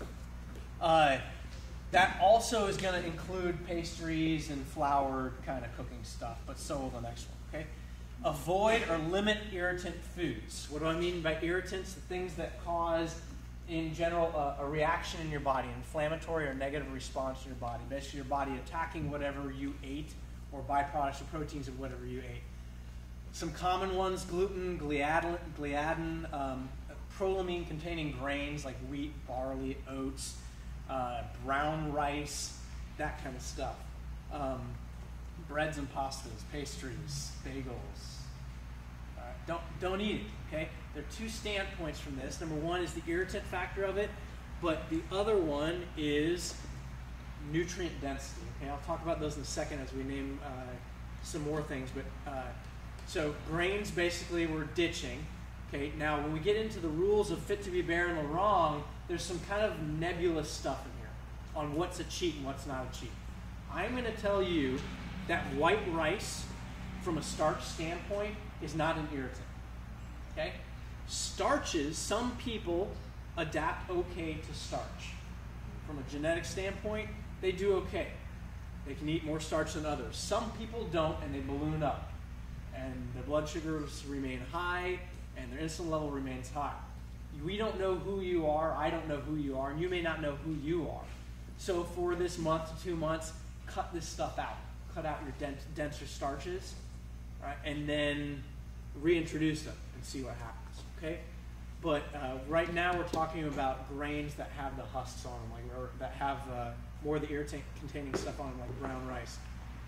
Uh, that also is going to include pastries and flour kind of cooking stuff, but so will the next one, okay? Avoid or limit irritant foods. What do I mean by irritants? The things that cause, in general, uh, a reaction in your body, inflammatory or negative response in your body. Basically, your body attacking whatever you ate or byproducts or proteins of whatever you ate. Some common ones, gluten, gliadin, gliadin um, prolamine-containing grains like wheat, barley, oats, uh, brown rice, that kind of stuff. Um, breads and pastas, pastries, bagels. Uh, don't, don't eat it, okay? There are two standpoints from this. Number one is the irritant factor of it, but the other one is nutrient density. Okay, I'll talk about those in a second as we name uh, some more things. But uh, so grains, basically, we're ditching. Okay, now when we get into the rules of Fit to be Bare and Wrong, there's some kind of nebulous stuff in here on what's a cheat and what's not a cheat. I'm going to tell you that white rice, from a starch standpoint, is not an irritant. Okay? Starches, some people adapt okay to starch. From a genetic standpoint, they do okay. They can eat more starch than others. Some people don't, and they balloon up. And their blood sugars remain high, and their insulin level remains high. We don't know who you are, I don't know who you are, and you may not know who you are. So for this month to two months, cut this stuff out. Cut out your dent, denser starches, right, and then reintroduce them and see what happens, okay? But uh, right now we're talking about grains that have the husks on them, like, or that have uh, more of the irritant-containing stuff on them, like brown rice.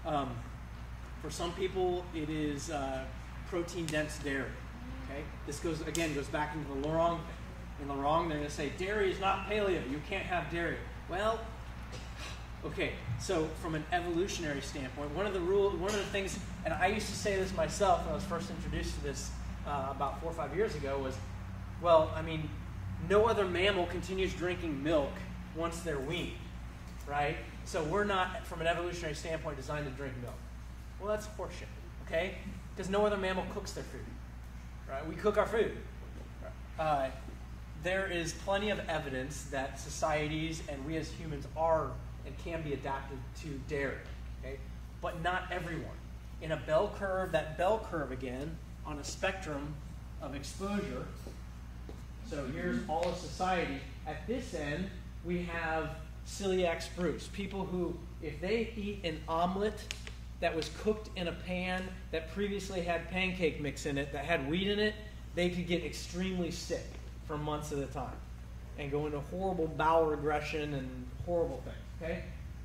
Um, for some people, it is uh, protein-dense dairy. Okay, this goes again goes back into the Lorong thing. In Lorong, they're going to say dairy is not paleo. You can't have dairy. Well, okay. So from an evolutionary standpoint, one of the rule, one of the things, and I used to say this myself when I was first introduced to this uh, about four or five years ago, was, well, I mean, no other mammal continues drinking milk once they're weaned, right? So we're not, from an evolutionary standpoint, designed to drink milk. Well, that's horseshit, okay? Because no other mammal cooks their food, right? We cook our food. Uh, there is plenty of evidence that societies and we as humans are and can be adapted to dairy, okay? But not everyone. In a bell curve, that bell curve again, on a spectrum of exposure, so here's all of society. At this end, we have celiac spruce, people who, if they eat an omelet that was cooked in a pan that previously had pancake mix in it, that had wheat in it, they could get extremely sick for months at a time and go into horrible bowel regression and horrible things, okay?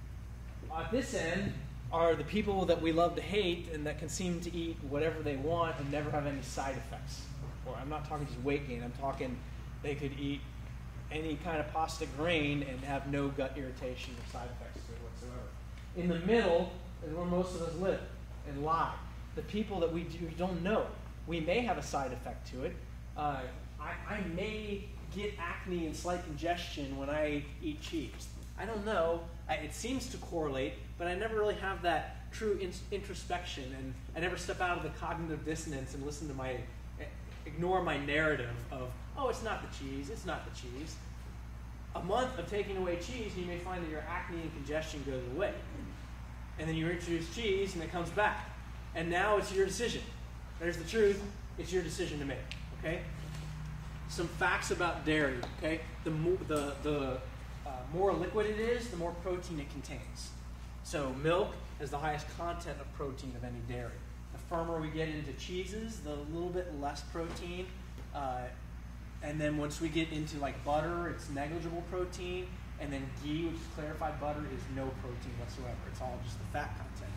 At this end are the people that we love to hate and that can seem to eat whatever they want and never have any side effects. Or I'm not talking just weight gain, I'm talking they could eat any kind of pasta grain and have no gut irritation or side effects to it whatsoever. In the middle is where most of us live and lie. The people that we do, don't know. We may have a side effect to it. Uh, I, I may get acne and slight congestion when I eat cheese. I don't know. I, it seems to correlate, but I never really have that true in, introspection, and I never step out of the cognitive dissonance and listen to my, ignore my narrative of, oh, it's not the cheese, it's not the cheese. A month of taking away cheese, you may find that your acne and congestion goes away. And then you introduce cheese, and it comes back. And now it's your decision. There's the truth. It's your decision to make. Okay? Some facts about dairy. Okay? The more, the, the uh, more liquid it is, the more protein it contains. So milk has the highest content of protein of any dairy. The firmer we get into cheeses, the little bit less protein. Uh, and then once we get into like butter, it's negligible protein. And then ghee, which is clarified butter, is no protein whatsoever. It's all just the fat content.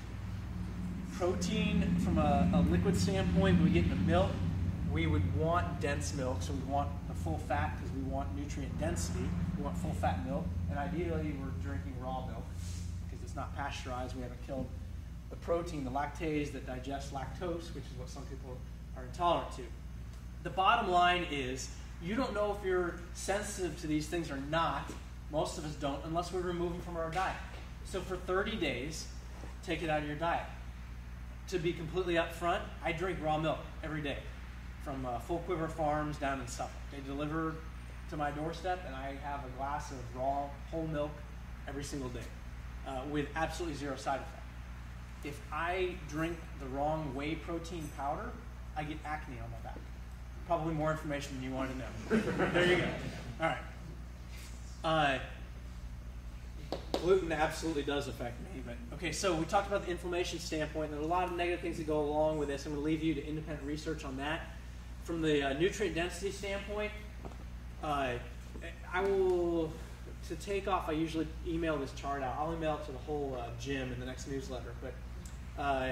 Protein, from a, a liquid standpoint, when we get into milk, we would want dense milk, so we want the full fat because we want nutrient density. We want full fat milk, and ideally we're drinking raw milk because it's not pasteurized. We haven't killed the protein, the lactase that digests lactose, which is what some people are intolerant to. The bottom line is, you don't know if you're sensitive to these things or not. Most of us don't, unless we remove them from our diet. So for thirty days, take it out of your diet. To be completely upfront, I drink raw milk every day from uh, Full Quiver Farms down in Suffolk. They deliver to my doorstep, and I have a glass of raw whole milk every single day uh, with absolutely zero side effect. If I drink the wrong whey protein powder, I get acne on my back. Probably more information than you want to know. There you go. All right. Uh, gluten absolutely does affect me, but okay. So we talked about the inflammation standpoint. There's a lot of negative things that go along with this. I'm going to leave you to independent research on that. From the uh, nutrient density standpoint, uh, I will to take off. I usually email this chart out. I'll email it to the whole uh, gym in the next newsletter. But uh,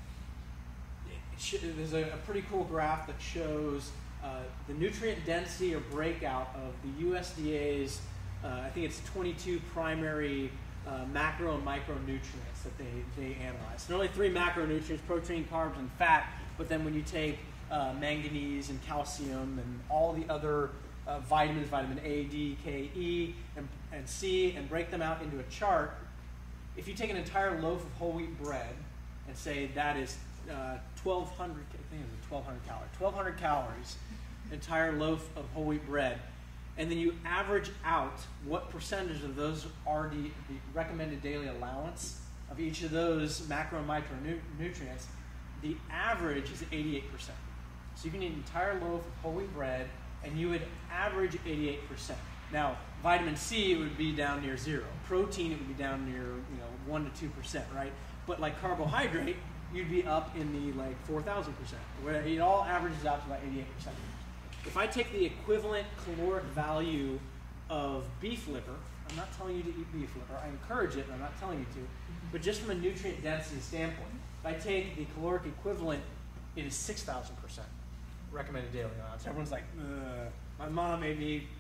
sh- there's a, a pretty cool graph that shows uh, the nutrient density or breakout of the U S D A's. Uh, I think it's twenty-two primary uh, macro and micronutrients that they, they analyze. There are only three macronutrients, protein, carbs, and fat, but then when you take uh, manganese and calcium and all the other uh, vitamins, vitamin A, D, K, E, and, and C, and break them out into a chart, if you take an entire loaf of whole wheat bread and say that is uh, twelve hundred, I think it was twelve hundred calories, twelve hundred calories, entire loaf of whole wheat bread, and then you average out what percentage of those are the, the recommended daily allowance of each of those macro and micronutrients, the average is eighty-eight percent. So you can eat an entire loaf of whole wheat bread, and you would average eighty-eight percent. Now, vitamin C, it would be down near zero. Protein, it would be down near, you know, one to two percent, right? But like carbohydrate, you'd be up in the like four thousand percent, where it all averages out to about eighty-eight percent. If I take the equivalent caloric value of beef liver I'm not telling you to eat beef liver. I encourage it, and I'm not telling you to. But just from a nutrient density standpoint, if I take the caloric equivalent, it is six thousand percent recommended daily amounts. Everyone's like, ugh, my mom made me eat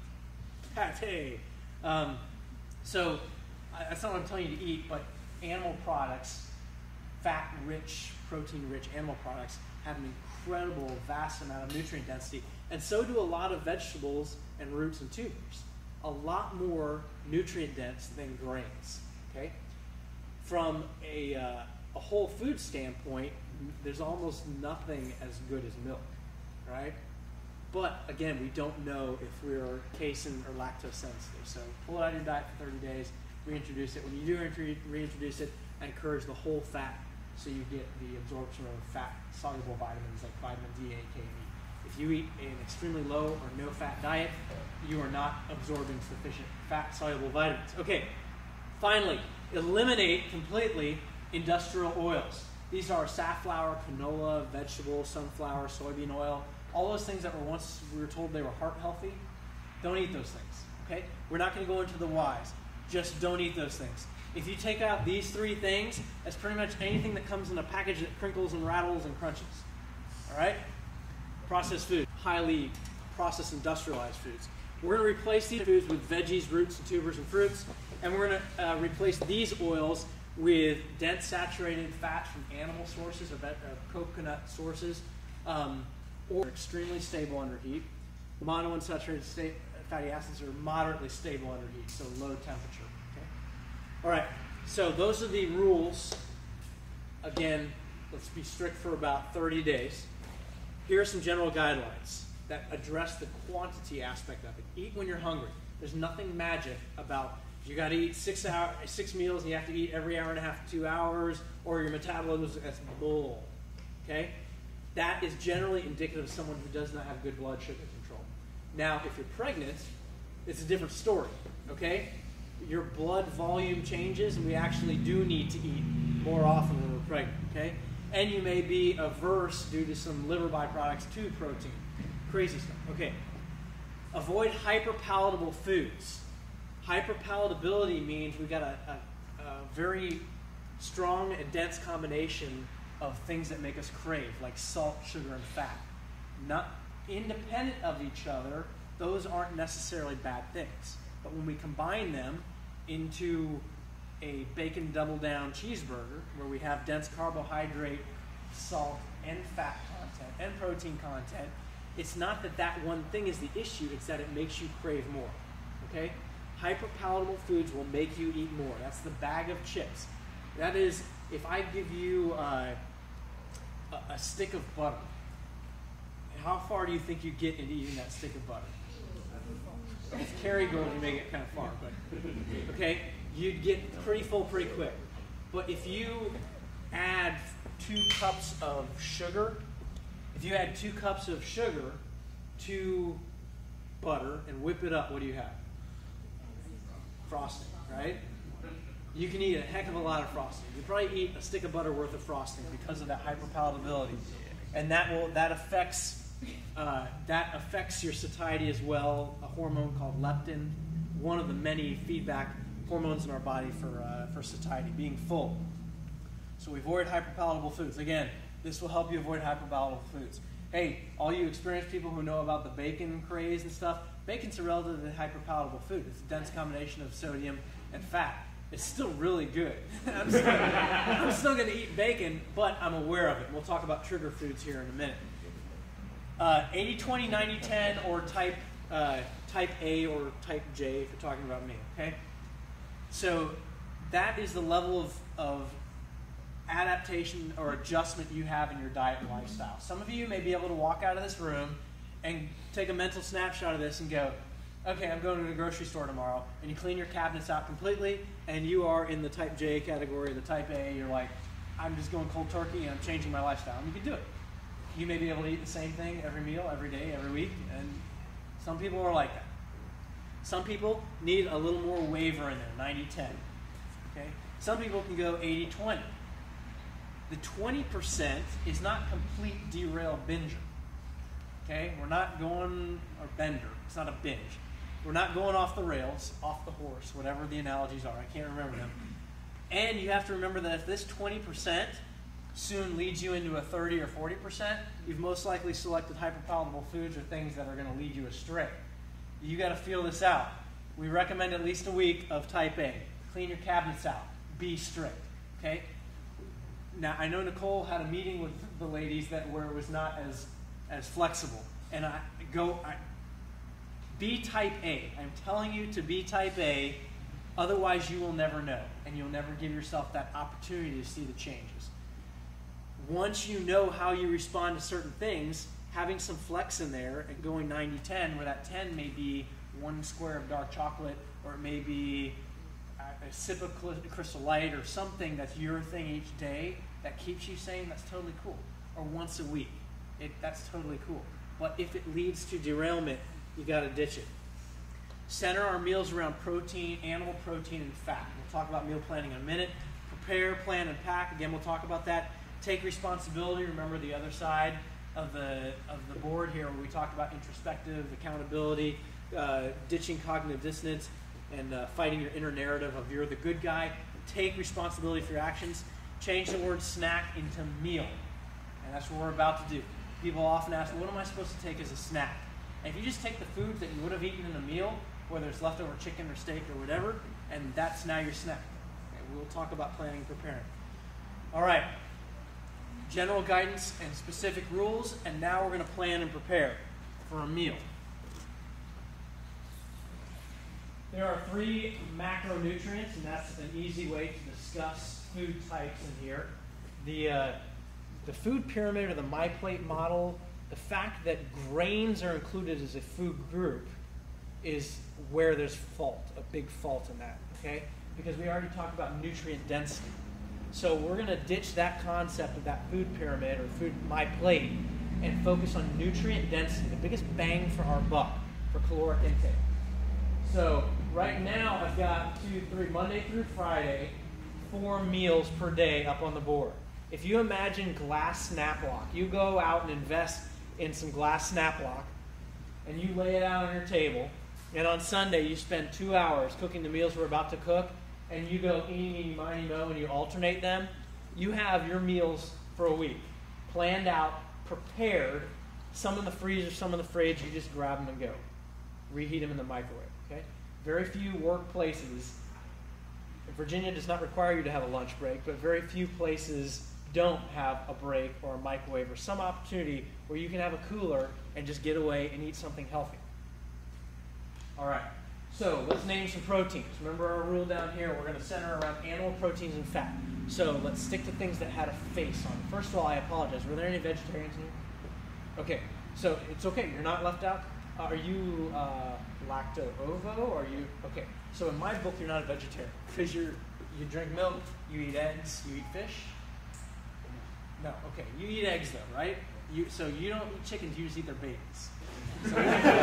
pate. Um, so I, that's not what I'm telling you to eat, but animal products, fat-rich, protein-rich animal products have an incredible, vast amount of nutrient density, and so do a lot of vegetables and roots and tubers. A lot more nutrient dense than grains. Okay, from a uh, a whole food standpoint, there's almost nothing as good as milk, right? But again, we don't know if we're casein or lactose sensitive. So pull it out of your diet for thirty days, reintroduce it. When you do re- reintroduce it, encourage the whole fat so you get the absorption of fat-soluble vitamins like vitamin D, A, K, and E. If you eat an extremely low or no-fat diet, you are not absorbing sufficient fat-soluble vitamins. Okay, finally, eliminate completely industrial oils. These are safflower, canola, vegetable, sunflower, soybean oil, all those things that were once we were told they were heart healthy. Don't eat those things, okay? We're not going to go into the whys. Just don't eat those things. If you take out these three things, that's pretty much anything that comes in a package that crinkles and rattles and crunches, all right? Processed food, highly processed industrialized foods. We're going to replace these foods with veggies, roots, and tubers, and fruits, and we're going to uh, replace these oils with dense saturated fats from animal sources or uh, coconut sources, um, or extremely stable under heat. Monounsaturated sta- fatty acids are moderately stable under heat, so low temperature. Okay? All right, so those are the rules. Again, let's be strict for about thirty days. Here are some general guidelines that address the quantity aspect of it. Eat when you're hungry. There's nothing magic about you got to eat six hour, six meals and you have to eat every hour and a half to two hours, or your metabolism, that's bull. Okay? That is generally indicative of someone who does not have good blood sugar control. Now, if you're pregnant, it's a different story. Okay? Your blood volume changes, and we actually do need to eat more often when we're pregnant. Okay? And you may be averse due to some liver byproducts to protein. Crazy stuff. Okay. Avoid hyperpalatable foods. Hyperpalatability means we've got a, a, a very strong and dense combination of things that make us crave, like salt, sugar, and fat. Not independent of each other, those aren't necessarily bad things. But when we combine them into a bacon double down cheeseburger, where we have dense carbohydrate, salt, and fat content, and protein content, it's not that that one thing is the issue, it's that it makes you crave more. Okay? Hyperpalatable foods will make you eat more. That's the bag of chips. That is, if I give you uh, a, a stick of butter, how far do you think you get into eating that stick of butter? If Kerrygold, you may get kind of far, but okay, you'd get pretty full pretty quick. But if you add two cups of sugar, if you add two cups of sugar to butter and whip it up, what do you have? Frosting, right? You can eat a heck of a lot of frosting. You probably eat a stick of butter worth of frosting because of that hyperpalatability, and that will that affects uh, that affects your satiety as well. A hormone called leptin, one of the many feedback hormones in our body for uh, for satiety, being full. So we avoid hyperpalatable foods. Again, this will help you avoid hyperpalatable foods. Hey, all you experienced people who know about the bacon craze and stuff, bacon's a relatively hyperpalatable food. It's a dense combination of sodium and fat. It's still really good. I'm still, I'm still going to eat bacon, but I'm aware of it. We'll talk about trigger foods here in a minute. Uh, eighty twenty, ninety ten, or type, uh, type A or type J if you're talking about me, okay? So that is the level of, of adaptation or adjustment you have in your diet and lifestyle. Some of you may be able to walk out of this room and take a mental snapshot of this and go, okay, I'm going to the grocery store tomorrow, and you clean your cabinets out completely, and you are in the type J category, the type A, you're like, I'm just going cold turkey and I'm changing my lifestyle. And you can do it. You may be able to eat the same thing every meal, every day, every week, and some people are like that. Some people need a little more waiver in there, ninety ten. Okay? Some people can go eighty twenty. The twenty percent is not complete derail binger. Okay? We're not going, or bender. It's not a binge. We're not going off the rails, off the horse, whatever the analogies are. I can't remember them. And you have to remember that if this twenty percent soon leads you into a thirty or forty percent, you've most likely selected hyperpalatable foods or things that are going to lead you astray. You got to feel this out. We recommend at least a week of type A. Clean your cabinets out. Be strict. Okay? Now, I know Nicole had a meeting with the ladies that where it was not as as flexible. And I go, I, be type A. I'm telling you to be type A, otherwise you will never know. And you'll never give yourself that opportunity to see the changes. Once you know how you respond to certain things, having some flex in there and going ninety ten, where that ten may be one square of dark chocolate, or it may be a sip of Crystal Light, or something that's your thing each day that keeps you sane, that's totally cool. Or once a week, it, that's totally cool. But if it leads to derailment, you got to ditch it. Center our meals around protein, animal protein, and fat. We'll talk about meal planning in a minute. Prepare, plan, and pack. Again, we'll talk about that. Take responsibility. Remember the other side of the of the board here, where we talked about introspective accountability, uh, ditching cognitive dissonance, and uh, fighting your inner narrative of you're the good guy. Take responsibility for your actions. Change the word snack into meal. And that's what we're about to do. People often ask, what am I supposed to take as a snack? And if you just take the foods that you would have eaten in a meal, whether it's leftover chicken or steak or whatever, and that's now your snack. Okay, we'll talk about planning and preparing. All right. General guidance and specific rules, and now we're going to plan and prepare for a meal. There are three macronutrients, and that's an easy way to discuss food types in here. The, uh, the food pyramid, or the MyPlate model, the fact that grains are included as a food group is where there's fault, a big fault in that, okay? Because we already talked about nutrient density. So we're going to ditch that concept of that food pyramid, or food MyPlate, and focus on nutrient density, the biggest bang for our buck for caloric intake. So right now I've got two, three, Monday through Friday, four meals per day up on the board. If you imagine glass snap lock, you go out and invest in some glass snap lock, and you lay it out on your table, and on Sunday you spend two hours cooking the meals we're about to cook, and you go eeny, meeny, miny, mo, and you alternate them, you have your meals for a week. Planned out, prepared, some in the freezer, some in the fridge, you just grab them and go. Reheat them in the microwave, okay? Very few workplaces, Virginia does not require you to have a lunch break, but very few places don't have a break or a microwave or some opportunity where you can have a cooler and just get away and eat something healthy. All right. So let's name some proteins. Remember our rule down here, we're going to center around animal proteins and fat. So let's stick to things that had a face on it. First of all, I apologize. Were there any vegetarians in here? Okay, so it's okay. You're not left out. Uh, are you uh, lacto-ovo, or are you, okay. So in my book, you're not a vegetarian. Because you're, you drink milk, you eat eggs, you eat fish. No, okay. You eat eggs though, right? You, so you don't eat chickens, you just eat their babies. So,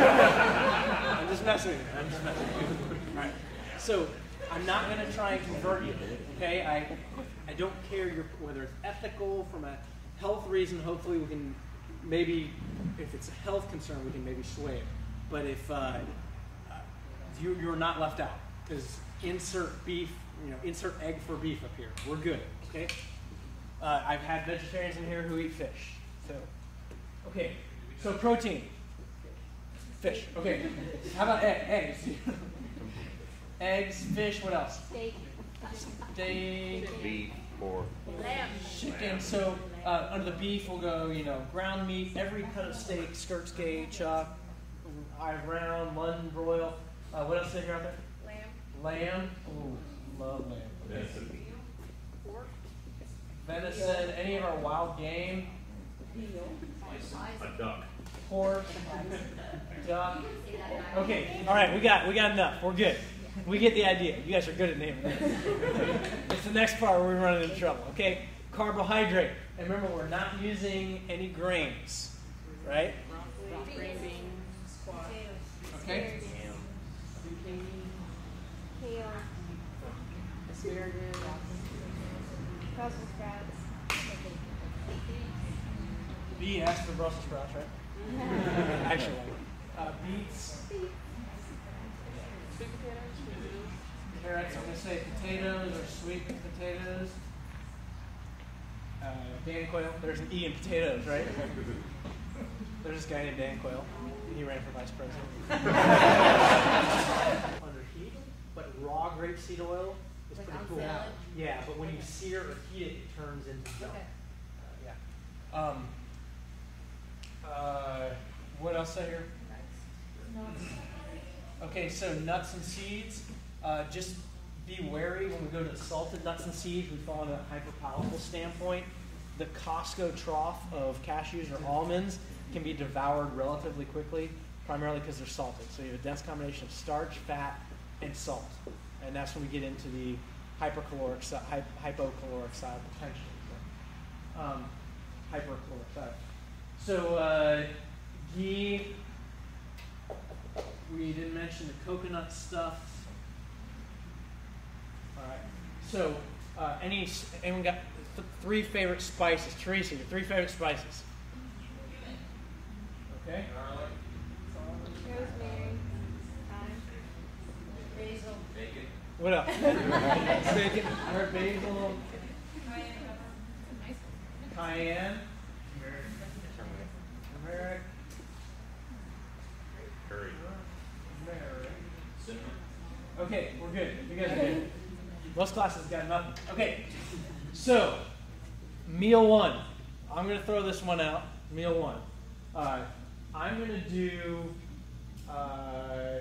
I'm just messing with you. I'm just messing with you. All right. So I'm not going to try and convert you. Okay. I I don't care your, whether it's ethical from a health reason. Hopefully we can maybe, if it's a health concern, we can maybe sway it. But if uh, you, you're not left out, because insert beef, you know, insert egg for beef up here. We're good. Okay. Uh, I've had vegetarians in here who eat fish. So okay. So protein. Fish. Okay. How about egg, eggs? Eggs, fish, what else? Steak. Steak. Beef, pork. Lamb. Chicken. So uh, under the beef we'll go, you know, ground meat, every kind of steak, skirt skate, chuck, eye round, London broil. Uh, what else is there out there? Lamb. Lamb. Ooh, love lamb. Venison. Pork. Venison, any of our wild game. A duck. Pork. Duck. Okay, all right, we got we got enough. We're good. We get the idea. You guys are good at naming it. It's the next part where we're running into trouble. Okay, carbohydrate. And remember, we're not using any grains, right? Green beans. Squash. Okay. Kale. Asparagus. Brussels sprouts. B asked for Brussels sprouts, right? Actually, uh, beets. say potatoes or sweet potatoes. Uh, Dan Quayle. There's an E in potatoes, right? There's this guy named Dan Quayle. He ran for vice president. Under heat, but raw grapeseed oil is Like pretty on cool. salad? Yeah, but when you Okay. sear or heat it, it turns into gel. Okay. Uh, yeah. Um. Uh, what else I hear? Okay, so nuts and seeds. Uh, just be wary when we go to the salted nuts and seeds. We fall on a hyperpalatable standpoint. The Costco trough of cashews or almonds can be devoured relatively quickly, primarily because they're salted. So you have a dense combination of starch, fat, and salt. And that's when we get into the hypercaloric, si- hy- hypocaloric side potentially. So, um, hypercaloric side. So uh, ghee, we didn't mention the coconut stuff. All right. So uh, any, anyone got th- three favorite spices? Teresa, your three favorite spices. Okay. Rosemary, thyme, basil, Bacon. What else? Bacon. I heard basil, cayenne pepper. cayenne, turmeric, Curry. turmeric. Cinnamon. Okay, we're good. You guys are good. Most classes got nothing. Okay, so meal one. I'm going to throw this one out. Meal one. Uh, I'm going to do uh,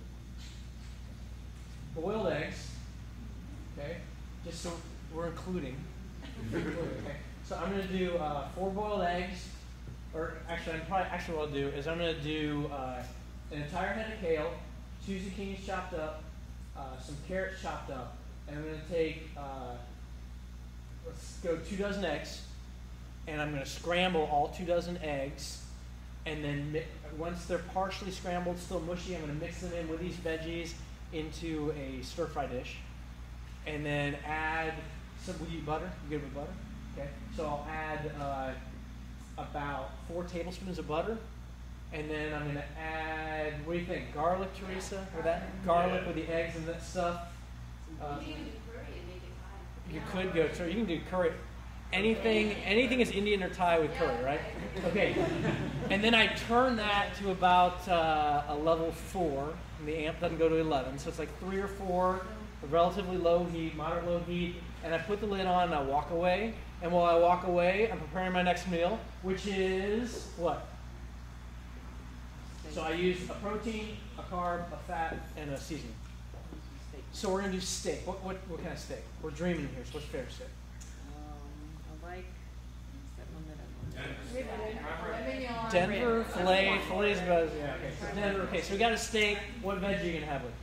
boiled eggs. Okay, just so we're including. Okay, so I'm going to do uh, four boiled eggs. Or actually, I'm probably actually what I'll do is I'm going to do uh, an entire head of kale, two zucchinis chopped up, uh, some carrots chopped up, and I'm going to take uh, let's go two dozen eggs, and I'm going to scramble all two dozen eggs, and then mi- once they're partially scrambled, still mushy, I'm going to mix them in with these veggies into a stir fry dish, and then add some. Will you eat butter? You good with butter? Okay. So I'll add. Uh, about four tablespoons of butter, and then I'm going to add, what do you think, garlic, Teresa? Or that garlic with the eggs and that stuff? Uh, You can even do curry and make it Thai. you could go, so you can do curry. Anything, anything is Indian or Thai with curry, right? Okay. And then I turn that to about uh, a level four, and the amp doesn't go to eleven, so it's like three or four, relatively low heat, moderate low heat, and I put the lid on and I walk away. And while I walk away, I'm preparing my next meal, which is what? So I use a protein, a carb, a fat, and a seasoning. So we're gonna do steak. What what what kind of steak? We're dreaming here. So what's your favorite steak? Um, I like, what's that one that I want? Denver filet. Filet is about yeah. Okay. So Denver. Okay. So we got a steak. What veg are you gonna have with?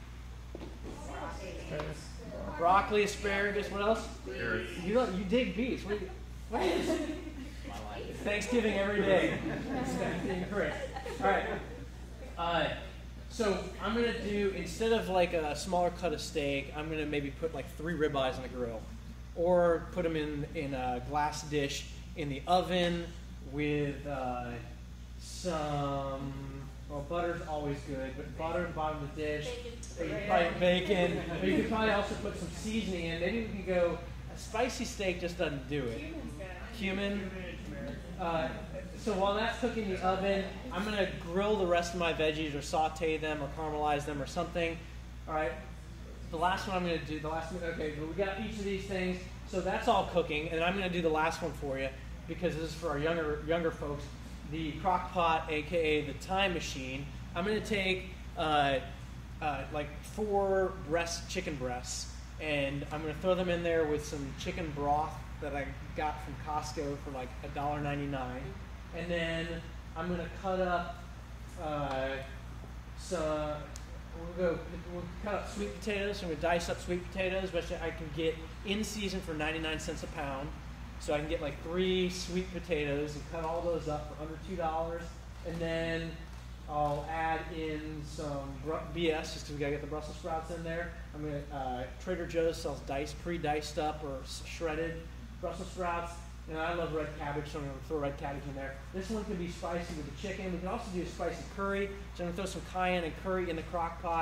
Broccoli, asparagus. What else? Carrots. You don't, you dig beef. What, do you- what is My life. Thanksgiving every day. Correct. All right. Uh, so I'm gonna do, instead of like a smaller cut of steak, I'm gonna maybe put like three ribeyes on the grill, or put them in in a glass dish in the oven with uh, some. Well, butter's always good, but butter at the bottom of the dish. Or you could probably bacon. Or you could probably also put some seasoning in. Maybe we could go. A spicy steak just doesn't do it. Cumin. Uh, so while that's cooking in the oven, I'm going to grill the rest of my veggies or saute them or caramelize them or something. All right. The last one I'm going to do, the last one, okay, but we got each of these things. So that's all cooking, and I'm going to do the last one for you because this is for our younger younger folks. The crock pot, aka the time machine. I'm going to take uh, uh, like four breast chicken breasts, and I'm going to throw them in there with some chicken broth that I got from Costco for like a dollar ninety-nine, and then I'm going to cut up uh, some. We'll go. We'll cut up sweet potatoes. So I'm going to dice up sweet potatoes, which I can get in season for ninety-nine cents a pound. So I can get like three sweet potatoes and cut all those up for under two dollars, and then I'll add in some B S just because we gotta get the Brussels sprouts in there. I'm gonna uh, Trader Joe's sells diced, pre-diced up or shredded Brussels sprouts, and I love red cabbage, so I'm gonna throw red cabbage in there. This one can be spicy with the chicken. We can also do a spicy curry, so I'm gonna throw some cayenne and curry in the crock pot,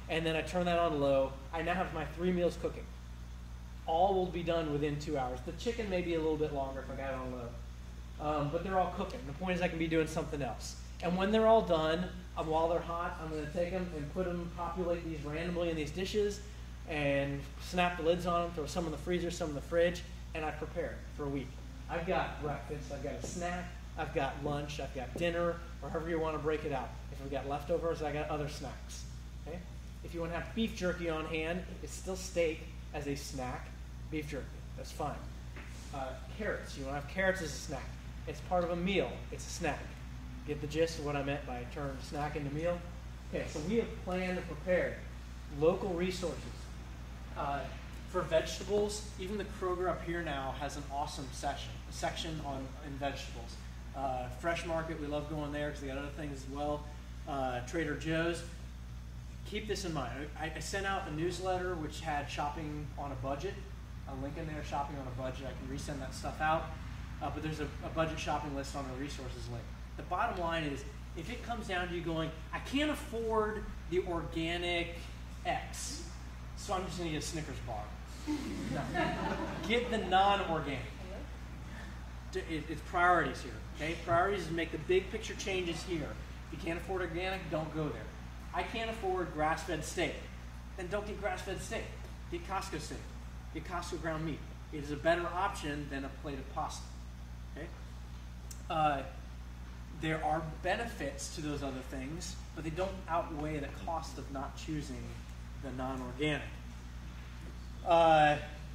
and then I turn that on low. I now have my three meals cooking. All will be done within two hours. The chicken may be a little bit longer if I got it on low, um, but they're all cooking. The point is I can be doing something else. And when they're all done, um, while they're hot, I'm going to take them and put them, populate these randomly in these dishes, and snap the lids on them, throw some in the freezer, some in the fridge, and I prepare for a week. I've got breakfast, I've got a snack, I've got lunch, I've got dinner, or however you want to break it out. If we've got leftovers, I got other snacks. Okay? If you want to have beef jerky on hand, it's still steak as a snack. Beef jerky, that's fine. Uh, carrots, you want to have carrots as a snack. It's part of a meal, it's a snack. Get the gist of what I meant by turn snack into meal? Okay, so we have planned and prepared local resources. Uh, for vegetables, even the Kroger up here now has an awesome section, a section on in vegetables. Uh, Fresh Market, we love going there because they got other things as well. Uh, Trader Joe's. Keep this in mind. I, I sent out a newsletter which had shopping on a budget, a link in there, shopping on a budget. I can resend that stuff out. Uh, but there's a, a budget shopping list on the resources link. The bottom line is, if it comes down to you going, I can't afford the organic X, so I'm just going to get a Snickers bar. No. Get the non-organic. It, it's priorities here. Okay, priorities is make the big picture changes here. If you can't afford organic, don't go there. I can't afford grass-fed steak, then don't get grass-fed steak. Get Costco steak. Get Costco ground meat. It is a better option than a plate of pasta. Okay. Uh, there are benefits to those other things, but they don't outweigh the cost of not choosing the non-organic. Uh,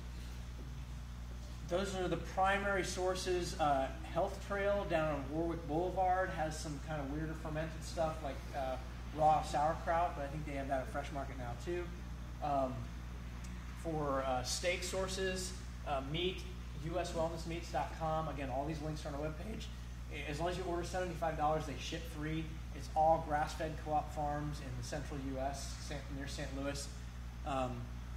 those are the primary sources. Uh, Health Trail down on Warwick Boulevard has some kind of weirder fermented stuff like uh, raw sauerkraut, but I think they have that at Fresh Market now too. Um, for uh, steak sources, uh, meat, U S wellness meats dot com. Again, all these links are on our webpage. As long as you order seventy-five dollars, they ship free. It's all grass-fed co-op farms in the central U S, near Saint Louis. Um,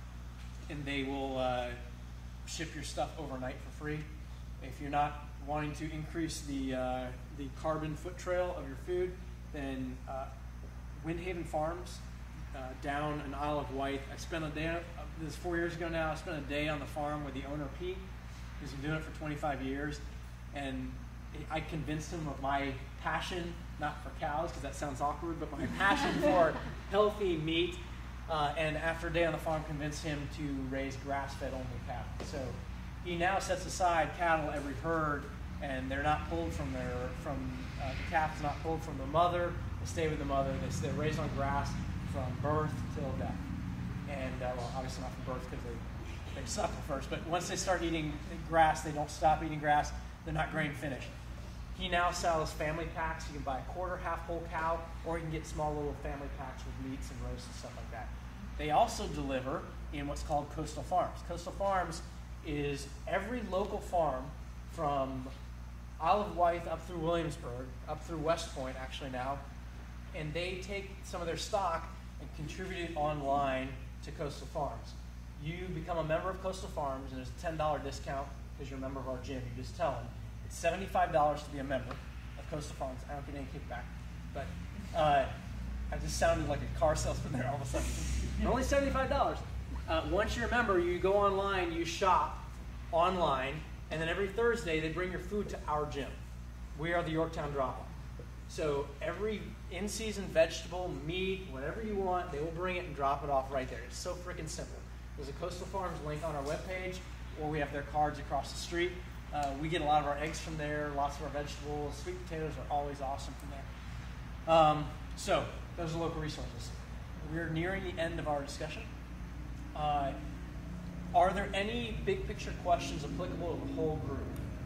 and they will uh, ship your stuff overnight for free. If you're not wanting to increase the uh, the carbon foot trail of your food, then uh, Windhaven Farms uh, down in Isle of Wight. I spent a day, uh, this is four years ago now, I spent a day on the farm with the owner, Pete, who's been doing it for twenty-five years. And I convinced him of my passion, not for cows, because that sounds awkward, but my passion for healthy meat. Uh, and after a day on the farm, convinced him to raise grass-fed only cattle. So he now sets aside cattle every herd, and they're not pulled from their, from uh, the calf is not pulled from the mother. They stay with the mother. They, they're raised on grass from birth till death. And uh, well, obviously not from birth because they they suckle first. But once they start eating grass, they don't stop eating grass. They're not grain finished. He now sells family packs. You can buy a quarter, half whole cow, or you can get small little family packs with meats and roasts and stuff like that. They also deliver in what's called Coastal Farms. Coastal Farms is every local farm from Isle of Wight up through Williamsburg, up through West Point actually now, and they take some of their stock and contribute it online to Coastal Farms. You become a member of Coastal Farms, and there's a ten dollar discount because you're a member of our gym. You just tell them. It's seventy-five dollars to be a member of Coastal Farms. I don't get any kickback, but uh, I just sounded like a car salesman there all of a sudden. Only seventy-five dollars. Uh, once you're a member, you go online, you shop online, and then every Thursday they bring your food to our gym. We are the Yorktown Drop-Off. So every in-season vegetable, meat, whatever you want, they will bring it and drop it off right there. It's so freaking simple. There's a Coastal Farms link on our webpage, or we have their cards across the street. Uh, we get a lot of our eggs from there, lots of our vegetables. Sweet potatoes are always awesome from there. Um, so those are local resources. We're nearing the end of our discussion. Uh, are there any big picture questions applicable to the whole group?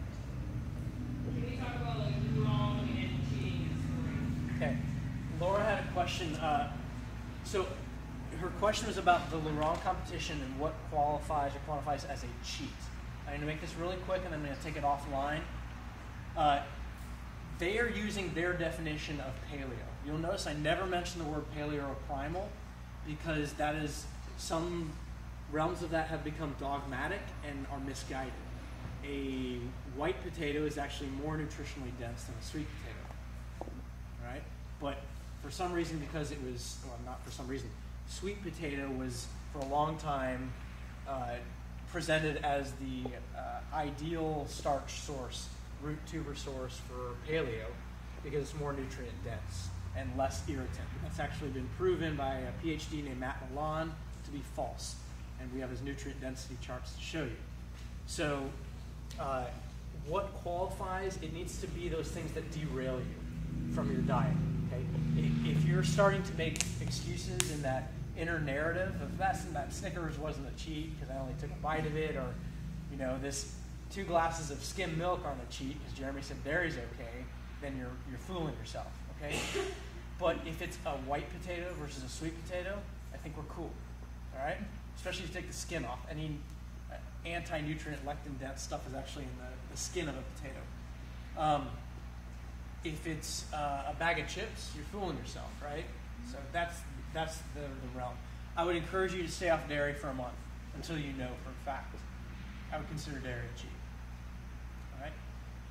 Can we talk about like wrong and cheating and scoring? Okay. Laura had a question. Uh, so her question was about the Laurent competition and what qualifies or quantifies as a cheat. I'm going to make this really quick and I'm going to take it offline. Uh, they are using their definition of paleo. You'll notice I never mention the word paleo or primal because that is, some realms of that have become dogmatic and are misguided. A white potato is actually more nutritionally dense than a sweet potato, right? But for some reason, because it was, well, not for some reason, sweet potato was for a long time uh, presented as the uh, ideal starch source, root tuber source for paleo, because it's more nutrient dense and less irritant. That's actually been proven by a PhD named Matt Milan to be false, and we have his nutrient density charts to show you. So uh, what qualifies? It needs to be those things that derail you from your diet. Okay? If you're starting to make excuses in that inner narrative of that's, that Snickers wasn't a cheat because I only took a bite of it, or you know, this two glasses of skim milk aren't a cheat because Jeremy said dairy's okay, then you're you're fooling yourself. Okay? But if it's a white potato versus a sweet potato, I think we're cool. All right? Especially if you take the skin off. Any uh, anti-nutrient lectin dense stuff is actually in the, the skin of a potato. Um, if it's uh, a bag of chips, you're fooling yourself, right? So that's that's the, the realm. I would encourage you to stay off dairy for a month until you know for a fact. I would consider dairy a cheat. All right?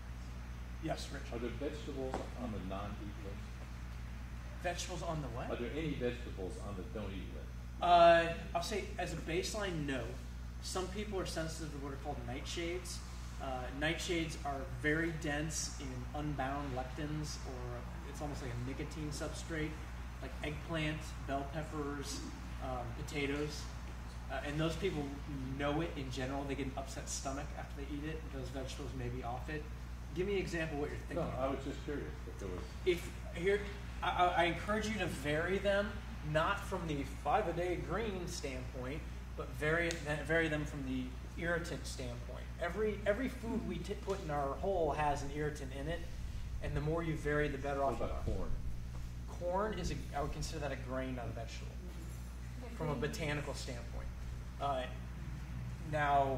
Yes, Rich. Are there vegetables on the non-eat list? Vegetables on the what? Are there any vegetables on the don't eat list? Uh, I'll say as a baseline, no. Some people are sensitive to what are called nightshades. Uh, nightshades are very dense in unbound lectins, or it's almost like a nicotine substrate, like eggplant, bell peppers, um, potatoes. Uh, and those people know it in general. They get an upset stomach after they eat it. Those vegetables may be off it. Give me an example of what you're thinking. No, I was just curious if there was. If here, I, I encourage you to vary them, not from the five-a-day green standpoint, but vary vary them from the irritant standpoint. Every every food we t- put in our whole has an irritant in it, and the more you vary, the better What off you about are. corn? Corn is a, I would consider that a grain, not a vegetable, from a botanical standpoint. Uh, now,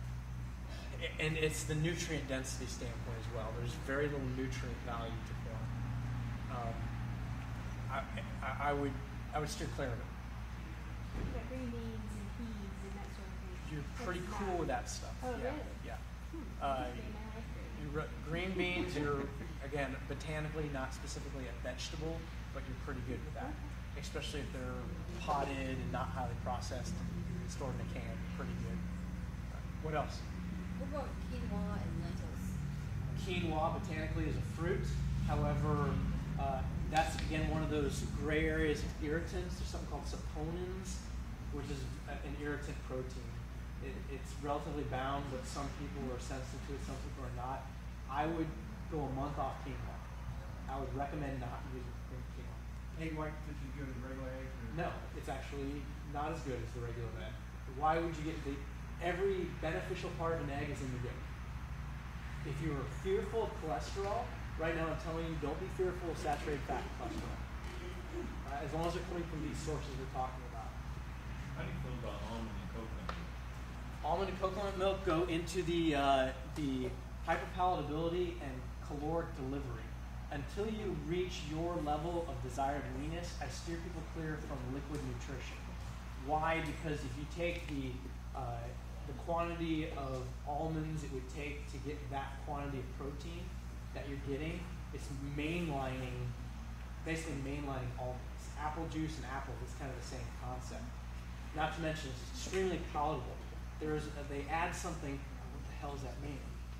and it's the nutrient density standpoint as well. There's very little nutrient value to corn. Um, I, I, I would I would steer clear of it. Yeah, green beans and peas and that sort of thing. You're That's pretty not- cool with that stuff. Oh, yeah, really? Yeah. Hmm, Uh, interesting. I like green. You re- green beans, you're, again, botanically, not specifically a vegetable, but you're pretty good with that. Especially if they're potted and not highly processed and stored in a can. Pretty good. What else? What about quinoa and lentils? Quinoa botanically is a fruit. However, uh, that's again one of those gray areas of irritants. There's something called saponins, which is a- an irritant protein. It, it's relatively bound, but some people are sensitive to it, some people are not. I would go a month off quinoa. I would recommend not using quinoa. Egg white, which is good as regular egg? or- No, it's actually not as good as the regular egg. Why would you get the every beneficial part of an egg is in the yolk? If you're fearful of cholesterol, right now I'm telling you, don't be fearful of saturated fat cholesterol. Uh, as long as they're coming from these sources we're talking about. How do you feel about almond and coconut milk? Almond and coconut milk go into the uh, the hyperpalatability and caloric delivery. Until you reach your level of desired leanness, I steer people clear from liquid nutrition. Why? Because if you take the uh, the quantity of almonds it would take to get that quantity of protein that you're getting, it's mainlining, basically mainlining almonds. Apple juice and apples is kind of the same concept. Not to mention it's extremely palatable. There's a, they add something. What the hell does that mean?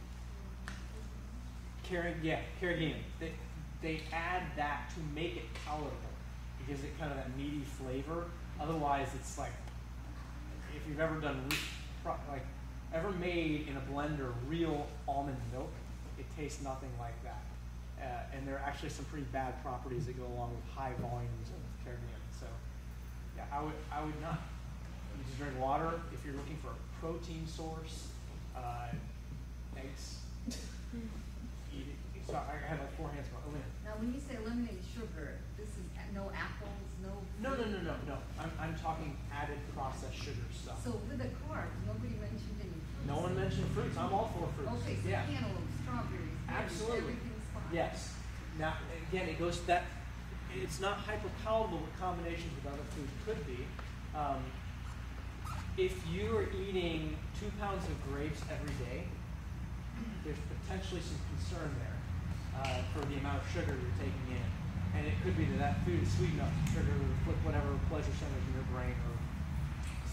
Carrag, yeah, carrageenan. They they add that to make it palatable. It gives it kind of that meaty flavor. Otherwise, it's like if you've ever done re- like ever made in a blender real almond milk, it tastes nothing like that. Uh, and there are actually some pretty bad properties that go along with high volumes of carrageenan. So, yeah, I would I would not. You just drink water. If you're looking for a protein source, uh, eggs. Eat it. So I had like four hands going. Oh, man. Now, when you say eliminate sugar, this is a- no apples, no. No, no, no, no, no. I'm, I'm talking added processed sugar stuff. So with the carbs, nobody mentioned any fruits. No one mentioned fruits. I'm all for fruits. Okay, so yeah. cantaloupe, strawberries, berries, Absolutely. everything's fine. Yes. Now, again, it goes to that. It's not hyperpalatable what combinations with other foods could be. Um, if you are eating two pounds of grapes every day, there's potentially some concern there uh, for the amount of sugar you're taking in. And it could be that that food is sweet enough to trigger flip whatever pleasure centers in your brain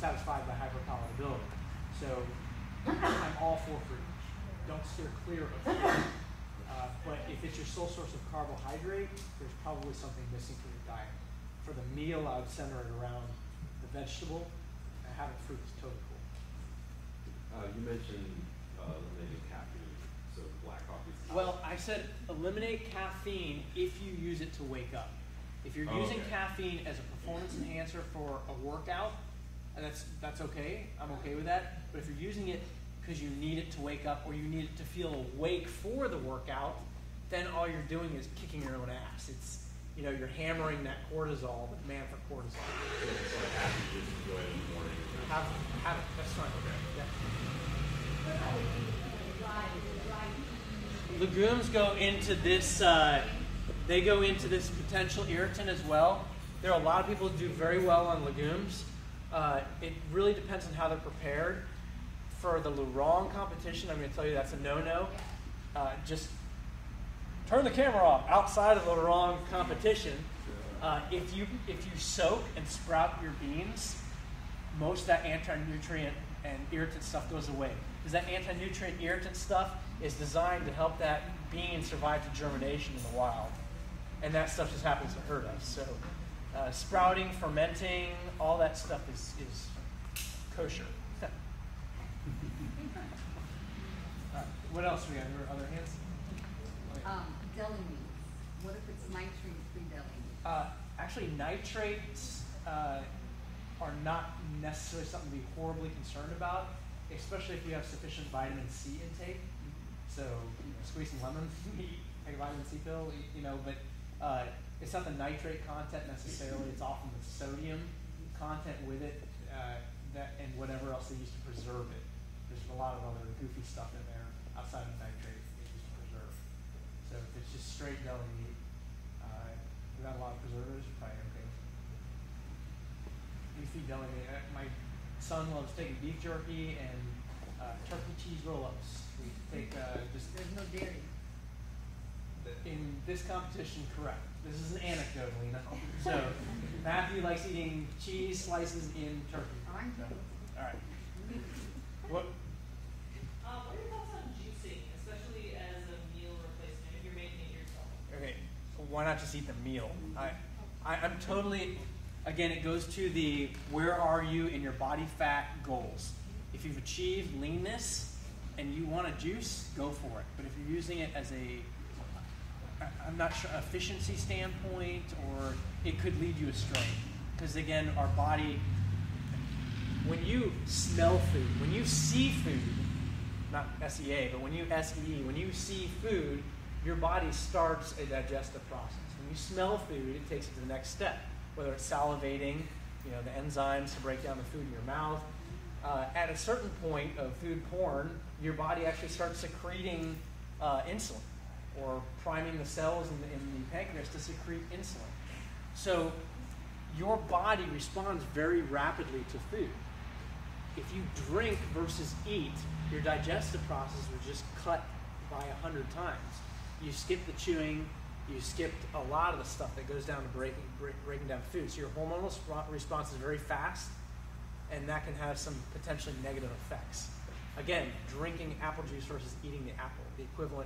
satisfied by hyperpalatability. So I'm all for fruit. Don't steer clear of fruit. Uh, but if it's your sole source of carbohydrate, there's probably something missing from your diet. For the meal, I would center it around the vegetable, and having fruit is totally cool. Uh, you mentioned uh, eliminating caffeine, so black coffee. Well, I said eliminate caffeine if you use it to wake up. If you're Oh, using okay. caffeine as a performance enhancer for a workout, and that's that's okay. I'm okay with that. But if you're using it because you need it to wake up or you need it to feel awake for the workout, then all you're doing is kicking your own ass. It's, you know, you're hammering that cortisol, the demand for cortisol. So it's like happy just enjoy it in the morning. Have, have it. That's fine. Yeah. Legumes go into this. Uh, they go into this potential irritant as well. There are a lot of people who do very well on legumes. Uh, it really depends on how they're prepared. For the Lurong competition, I'm going to tell you that's a no-no. Uh, just turn the camera off. Outside of the Lurong competition, uh, if you if you soak and sprout your beans, most of that anti-nutrient and irritant stuff goes away. Because that anti-nutrient irritant stuff is designed to help that bean survive to germination in the wild. And that stuff just happens to hurt us. So uh, sprouting, fermenting, all that stuff is, is kosher. Alright, what else we got? Your other hands? Um, deli meats. What if it's nitrate-free deli meat? Uh, actually, nitrates uh, are not necessarily something to be horribly concerned about, especially if you have sufficient vitamin C intake. So, you know, squeeze some lemon, eat, take a vitamin C pill, eat, you know, but uh, it's not the nitrate content necessarily. It's often the sodium content with it, uh, that and whatever else they use to preserve it. There's a lot of other goofy stuff in there outside of nitrate they use to preserve. So if it's just straight deli meat, uh, without a lot of preservatives, you're probably okay. Beefy deli meat. Uh, my son loves taking beef jerky and uh, turkey cheese roll-ups. We take uh, just There's no dairy. in this competition, correct. This is an anecdote, Lena. So Matthew likes eating cheese slices in turkey. I'm So, all right. What? Um, what are your thoughts on juicing, especially as a meal replacement if you're making it yourself? Okay, so why not just eat the meal? I, I, I'm totally, again, it goes to the where are you in your body fat goals. If you've achieved leanness and you want a juice, go for it. But if you're using it as a, I- I'm not sure, efficiency standpoint, or it could lead you astray. Because again, our body, when you smell food, when you see food, not S E A, but when you S E E, when you see food, your body starts a digestive process. When you smell food, it takes it to the next step, whether it's salivating, you know, the enzymes to break down the food in your mouth. Uh, at a certain point of food porn, your body actually starts secreting uh, insulin, or priming the cells in the, in the pancreas to secrete insulin. So your body responds very rapidly to food. If you drink versus eat, your digestive process would just cut by a hundred times. You skip the chewing, you skipped a lot of the stuff that goes down to breaking, break, breaking down food. So your hormonal response is very fast, and that can have some potentially negative effects. Again, drinking apple juice versus eating the apple, the equivalent